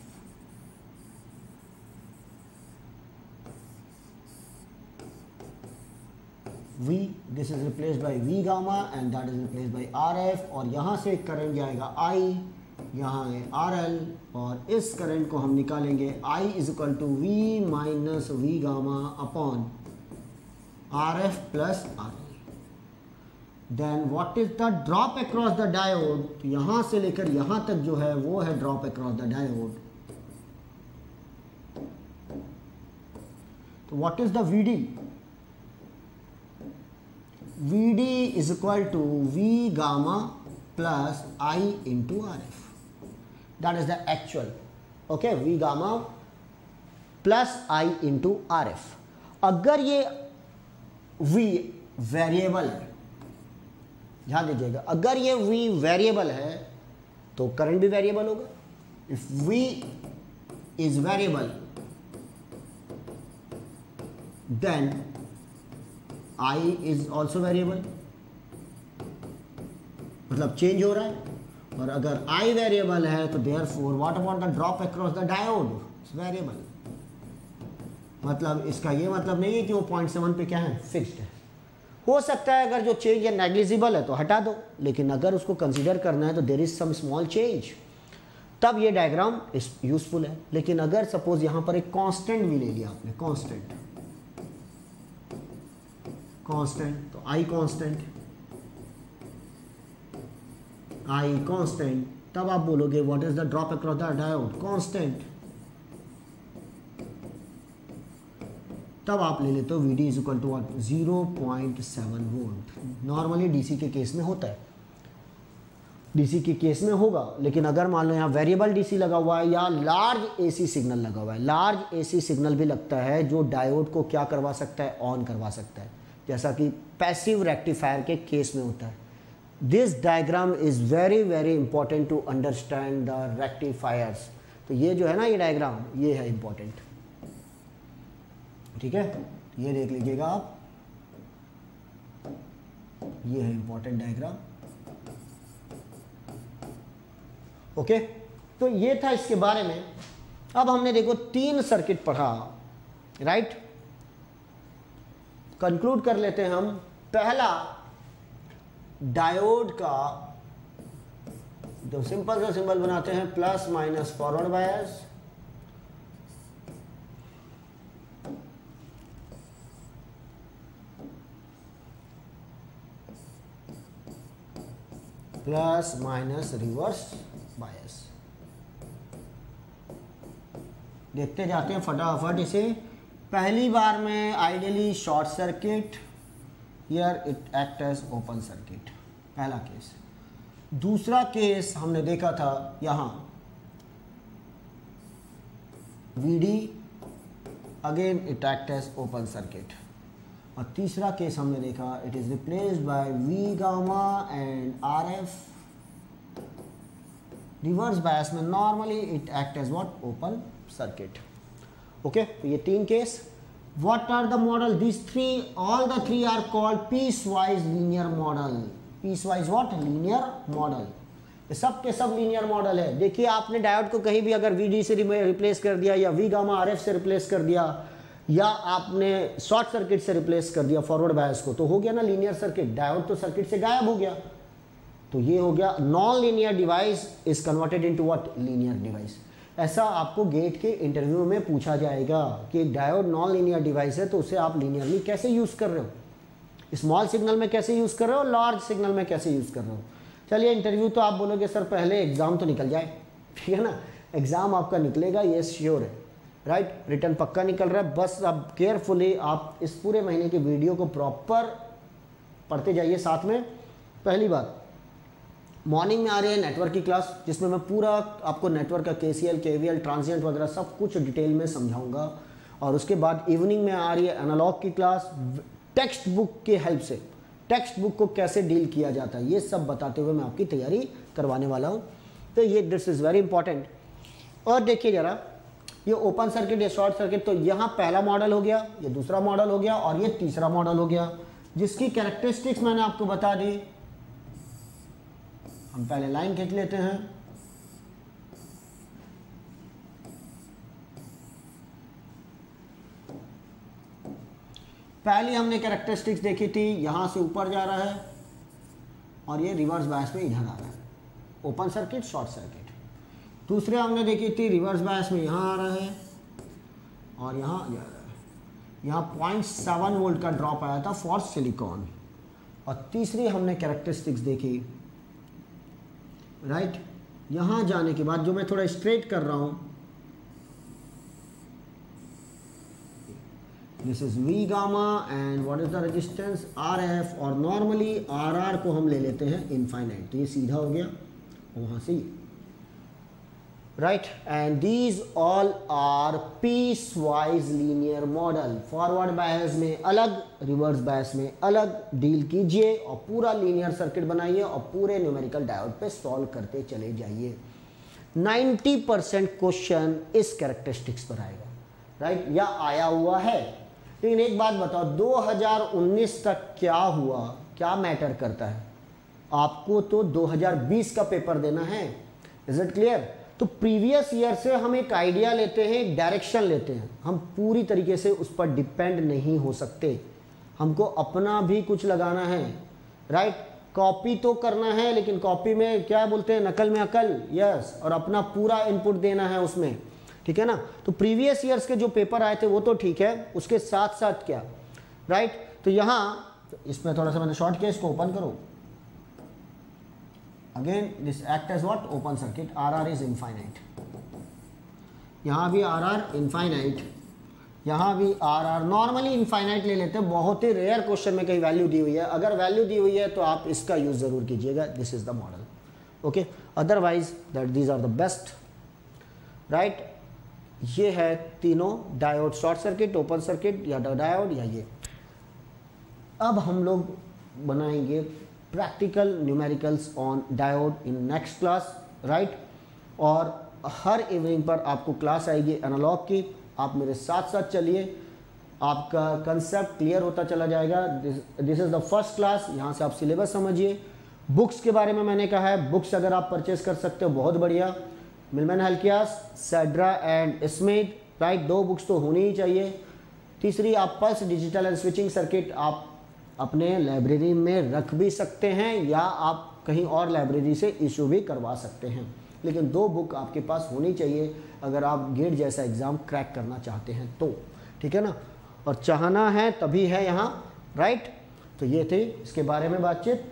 V, this is replaced by V gamma and that is replaced by R F, और यहाँ से current जाएगा I, यहाँ है R L, और इस current को हम निकालेंगे I is equal to V minus V gamma upon R F plus R L. Then what is the drop across the diode? तो यहाँ से लेकर यहाँ तक जो है वो है drop across the diode. तो what is the V D? V D is equal to V gamma plus I into R F. That is the actual. Okay, V gamma plus I into R F. अगर ये V variable है, ध्यान दीजिएगा, अगर ये V variable है तो current भी वेरिएबल होगा। If V is variable, then I is also variable, मतलब चेंज हो रहा है। और अगर I वेरिएबल है तो therefore what about the drop across the diode, it's variable। मतलब इसका ये मतलब नहीं है कि वो पॉइंट सेवन पे क्या है, फिक्स्ड है। हो सकता है अगर जो चेंज है नेग्लिजिबल है तो हटा दो, लेकिन अगर उसको कंसीडर करना है तो there is some small change, तब ये डायग्राम यूजफुल है। लेकिन अगर सपोज यहाँ पर एक कांस्टेंट भी ले लिया आपने, कांस्टेंट कांस्टेंट तो आई कांस्टेंट आई कांस्टेंट, तब आप बोलोगे what is the drop across the diode, constant. तब आप ले लेते हो V D is equal to what, zero point seven volt. Normally DC के केस में होता है, डीसी के केस में होगा। लेकिन अगर मान लो यहाँ वेरिएबल डीसी लगा हुआ है या लार्ज एसी सिग्नल लगा हुआ है, लार्ज एसी सिग्नल भी लगता है जो डायोड को क्या करवा सकता है, ऑन करवा सकता है, जैसा कि पैसिव रेक्टिफायर के केस में होता है। This diagram is very very important to understand the rectifiers. तो ये जो है ना, ये डायग्राम ये है इंपॉर्टेंट, ठीक है, ये देख लीजिएगा आप, ये है इंपॉर्टेंट डायग्राम। ओके, तो ये था इसके बारे में। अब हमने देखो तीन सर्किट पढ़ा, राइट। कंक्लूड कर लेते हैं हम। पहला, डायोड का जो सिंपल सा सिंबल बनाते हैं, plus minus forward bias, plus minus reverse bias. देखते जाते हैं फटाफट इसे। पहली बार में ideally short circuit, here it act as open circuit, पहला केस। दूसरा केस हमने देखा था यहाँ V D, again it act as open circuit. और तीसरा केस हमने देखा it is replaced by V gamma and R F. Reverse bias में normally it act as what, open circuit. Okay, तो ये तीन case. What are the model, this three, all the three are called piecewise linear model. Piecewise what, linear model. ये सब के सब linear model है। देखिए, आपने डायोड को कहीं भी अगर वी डी से रिप्लेस कर दिया या वी गामा आर एफ से रिप्लेस कर दिया या आपने शॉर्ट सर्किट से रिप्लेस कर दिया फॉरवर्ड बायस को, तो हो गया ना लीनियर सर्किट। डायोड तो सर्किट से गायब हो गया। तो ये हो गया non linear device is converted into what, linear device. ऐसा आपको गेट के इंटरव्यू में पूछा जाएगा कि डायोड नॉन लीनियर डिवाइस है तो उसे आप लीनियरली कैसे यूज कर रहे हो। स्मॉल सिग्नल में कैसे यूज़ कर रहे हो, लार्ज सिग्नल में कैसे यूज़ कर रहे हो। चलिए इंटरव्यू तो आप बोलोगे सर पहले एग्ज़ाम तो निकल जाए, ठीक है ना, एग्ज़ाम आपका निकलेगा ये श्योर है, राइट, रिटर्न पक्का निकल रहा है। बस अब केयरफुली आप इस पूरे महीने की वीडियो को प्रॉपर पढ़ते जाइए। साथ में पहली बात, मॉर्निंग में आ रही है नेटवर्क की क्लास, जिसमें मैं पूरा आपको नेटवर्क का K C L, K V L, transient वगैरह सब कुछ डिटेल में समझाऊंगा। और उसके बाद इवनिंग में आ रही है एनालॉग की क्लास, टेक्स्ट बुक की हेल्प से टेक्स्ट बुक को कैसे डील किया जाता है ये सब बताते हुए मैं आपकी तैयारी करवाने वाला हूँ। तो ये दिस इज़ वेरी इंपॉर्टेंट। और देखिए ज़रा, ये ओपन सर्किट या शॉर्ट सर्किट, तो यहाँ पहला मॉडल हो गया, ये दूसरा मॉडल हो गया और ये तीसरा मॉडल हो गया, जिसकी कैरेक्टरिस्टिक्स मैंने आपको बता दी। हम पहले लाइन खींच लेते हैं। पहली हमने कैरेक्टरिस्टिक्स देखी थी, यहां से ऊपर जा रहा है और ये रिवर्स बायस में इधर आ रहा है, ओपन सर्किट शॉर्ट सर्किट। दूसरे हमने देखी थी रिवर्स बायस में यहाँ आ रहा है और यहाँ जा रहा है, यहाँ पॉइंट सेवन वोल्ट का ड्रॉप आया था फॉर सिलिकॉन। और तीसरी हमने कैरेक्टरिस्टिक्स देखी, राइट, यहाँ जाने के बाद जो मैं थोड़ा स्ट्रेट कर रहा हूँ, this is V gamma and what is the resistance R F, और नॉर्मली आर आर को हम ले लेते हैं इनफाइनाइट, तो ये सीधा हो गया वहाँ से ये, right. And these all are piecewise linear model. Forward bias में अलग, रिवर्स बायस में अलग डील कीजिए और पूरा लीनियर सर्किट बनाइए और पूरे न्यूमेरिकल डायोड पे सॉल्व करते चले जाइए। नब्बे परसेंट क्वेश्चन इस कैरेक्टरिस्टिक्स पर आएगा, राइट, या आया हुआ है। लेकिन एक बात बताओ, दो हज़ार उन्नीस तक क्या हुआ, क्या मैटर करता है, आपको तो दो हज़ार बीस का पेपर देना है, इज इट क्लियर। तो प्रीवियस ईयर से हम एक आइडिया लेते हैं, एक डायरेक्शन लेते हैं, हम पूरी तरीके से उस पर डिपेंड नहीं हो सकते, हमको अपना भी कुछ लगाना है, राइट। कॉपी तो करना है, लेकिन कॉपी में क्या बोलते हैं, नकल में अकल, यस, और अपना पूरा इनपुट देना है उसमें, ठीक है ना। तो प्रीवियस ईयर्स के जो पेपर आए थे वो तो ठीक है, उसके साथ साथ क्या, राइट। तो यहाँ तो इसमें थोड़ा सा मैंने शॉर्ट किया, इसको ओपन करो। Again this act as what, open circuit, R R is infinite, यहाँ भी आर आर इनफाइनाइट, यहाँ भी आर आर नॉर्मली इनफाइनाइट ले लेते हैं, बहुत ही रेयर क्वेश्चन में कहीं वैल्यू दी हुई है, अगर वैल्यू दी हुई है तो आप इसका यूज जरूर कीजिएगा, this is the model, okay. Otherwise that these are the best, right. ये है तीनों diode, short circuit, open circuit या डायोड या ये। अब हम लोग बनाएंगे practical numericals on diode in next class, right. और हर इवनिंग पर आपको क्लास आएगी एनालॉग की, आप मेरे साथ साथ चलिए, आपका कंसेप्ट क्लियर होता चला जाएगा। This is the first class, यहाँ से आप सिलेबस समझिए। बुक्स के बारे में मैंने कहा है, बुक्स अगर आप परचेज कर सकते हो बहुत बढ़िया, Millman Halkias, Sedra and Smith, right, दो बुक्स तो होनी ही चाहिए। तीसरी, आप pulse digital and switching circuit आप अपने लाइब्रेरी में रख भी सकते हैं या आप कहीं और लाइब्रेरी से इशू भी करवा सकते हैं, लेकिन दो बुक आपके पास होनी चाहिए अगर आप गेट जैसा एग्ज़ाम क्रैक करना चाहते हैं तो, ठीक है ना। और चाहना है तभी है यहाँ, राइट। तो ये थे इसके बारे में बातचीत।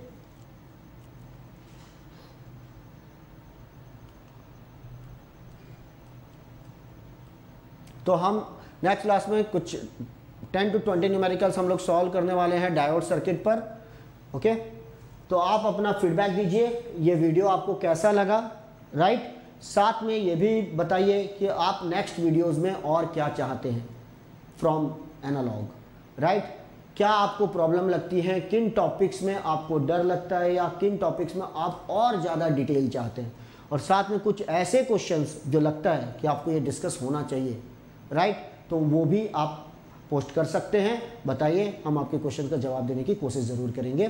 तो हम नेक्स्ट क्लास में कुछ टेन टू ट्वेंटी न्यूमेरिकल्स हम लोग सॉल्व करने वाले हैं डायोड सर्किट पर, ओके। तो आप अपना फीडबैक दीजिए, ये वीडियो आपको कैसा लगा, राइट। साथ में ये भी बताइए कि आप नेक्स्ट वीडियोस में और क्या चाहते हैं फ्रॉम एनालॉग, राइट। क्या आपको प्रॉब्लम लगती है, किन टॉपिक्स में आपको डर लगता है या किन टॉपिक्स में आप और ज़्यादा डिटेल चाहते हैं, और साथ में कुछ ऐसे क्वेश्चंस जो लगता है कि आपको ये डिस्कस होना चाहिए, राइट। तो वो भी आप पोस्ट कर सकते हैं, बताइए, हम आपके क्वेश्चन का जवाब देने की कोशिश ज़रूर करेंगे।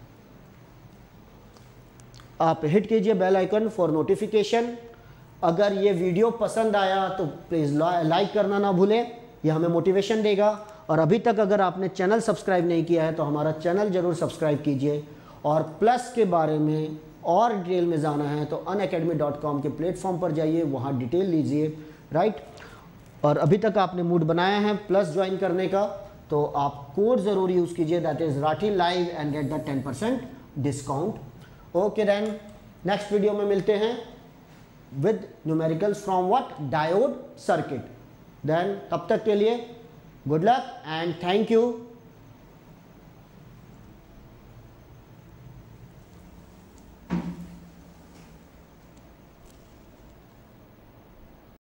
आप हिट कीजिए बेल आइकन फॉर नोटिफिकेशन। अगर ये वीडियो पसंद आया तो प्लीज़ लाइक करना ना भूलें, ये हमें मोटिवेशन देगा। और अभी तक अगर आपने चैनल सब्सक्राइब नहीं किया है तो हमारा चैनल ज़रूर सब्सक्राइब कीजिए। और प्लस के बारे में और डिटेल में जाना है तो अनअकैडमी डॉट कॉम के प्लेटफॉर्म पर जाइए, वहाँ डिटेल लीजिए, राइट। और अभी तक आपने मूड बनाया है प्लस ज्वाइन करने का, तो तो आप कोड ज़रूर यूज़ कीजिए, that is Rathi live and get the ten percent discount. Okay then next video में मिलते हैं with numericals from what diode circuit. Then तब तक के लिए good luck and thank you.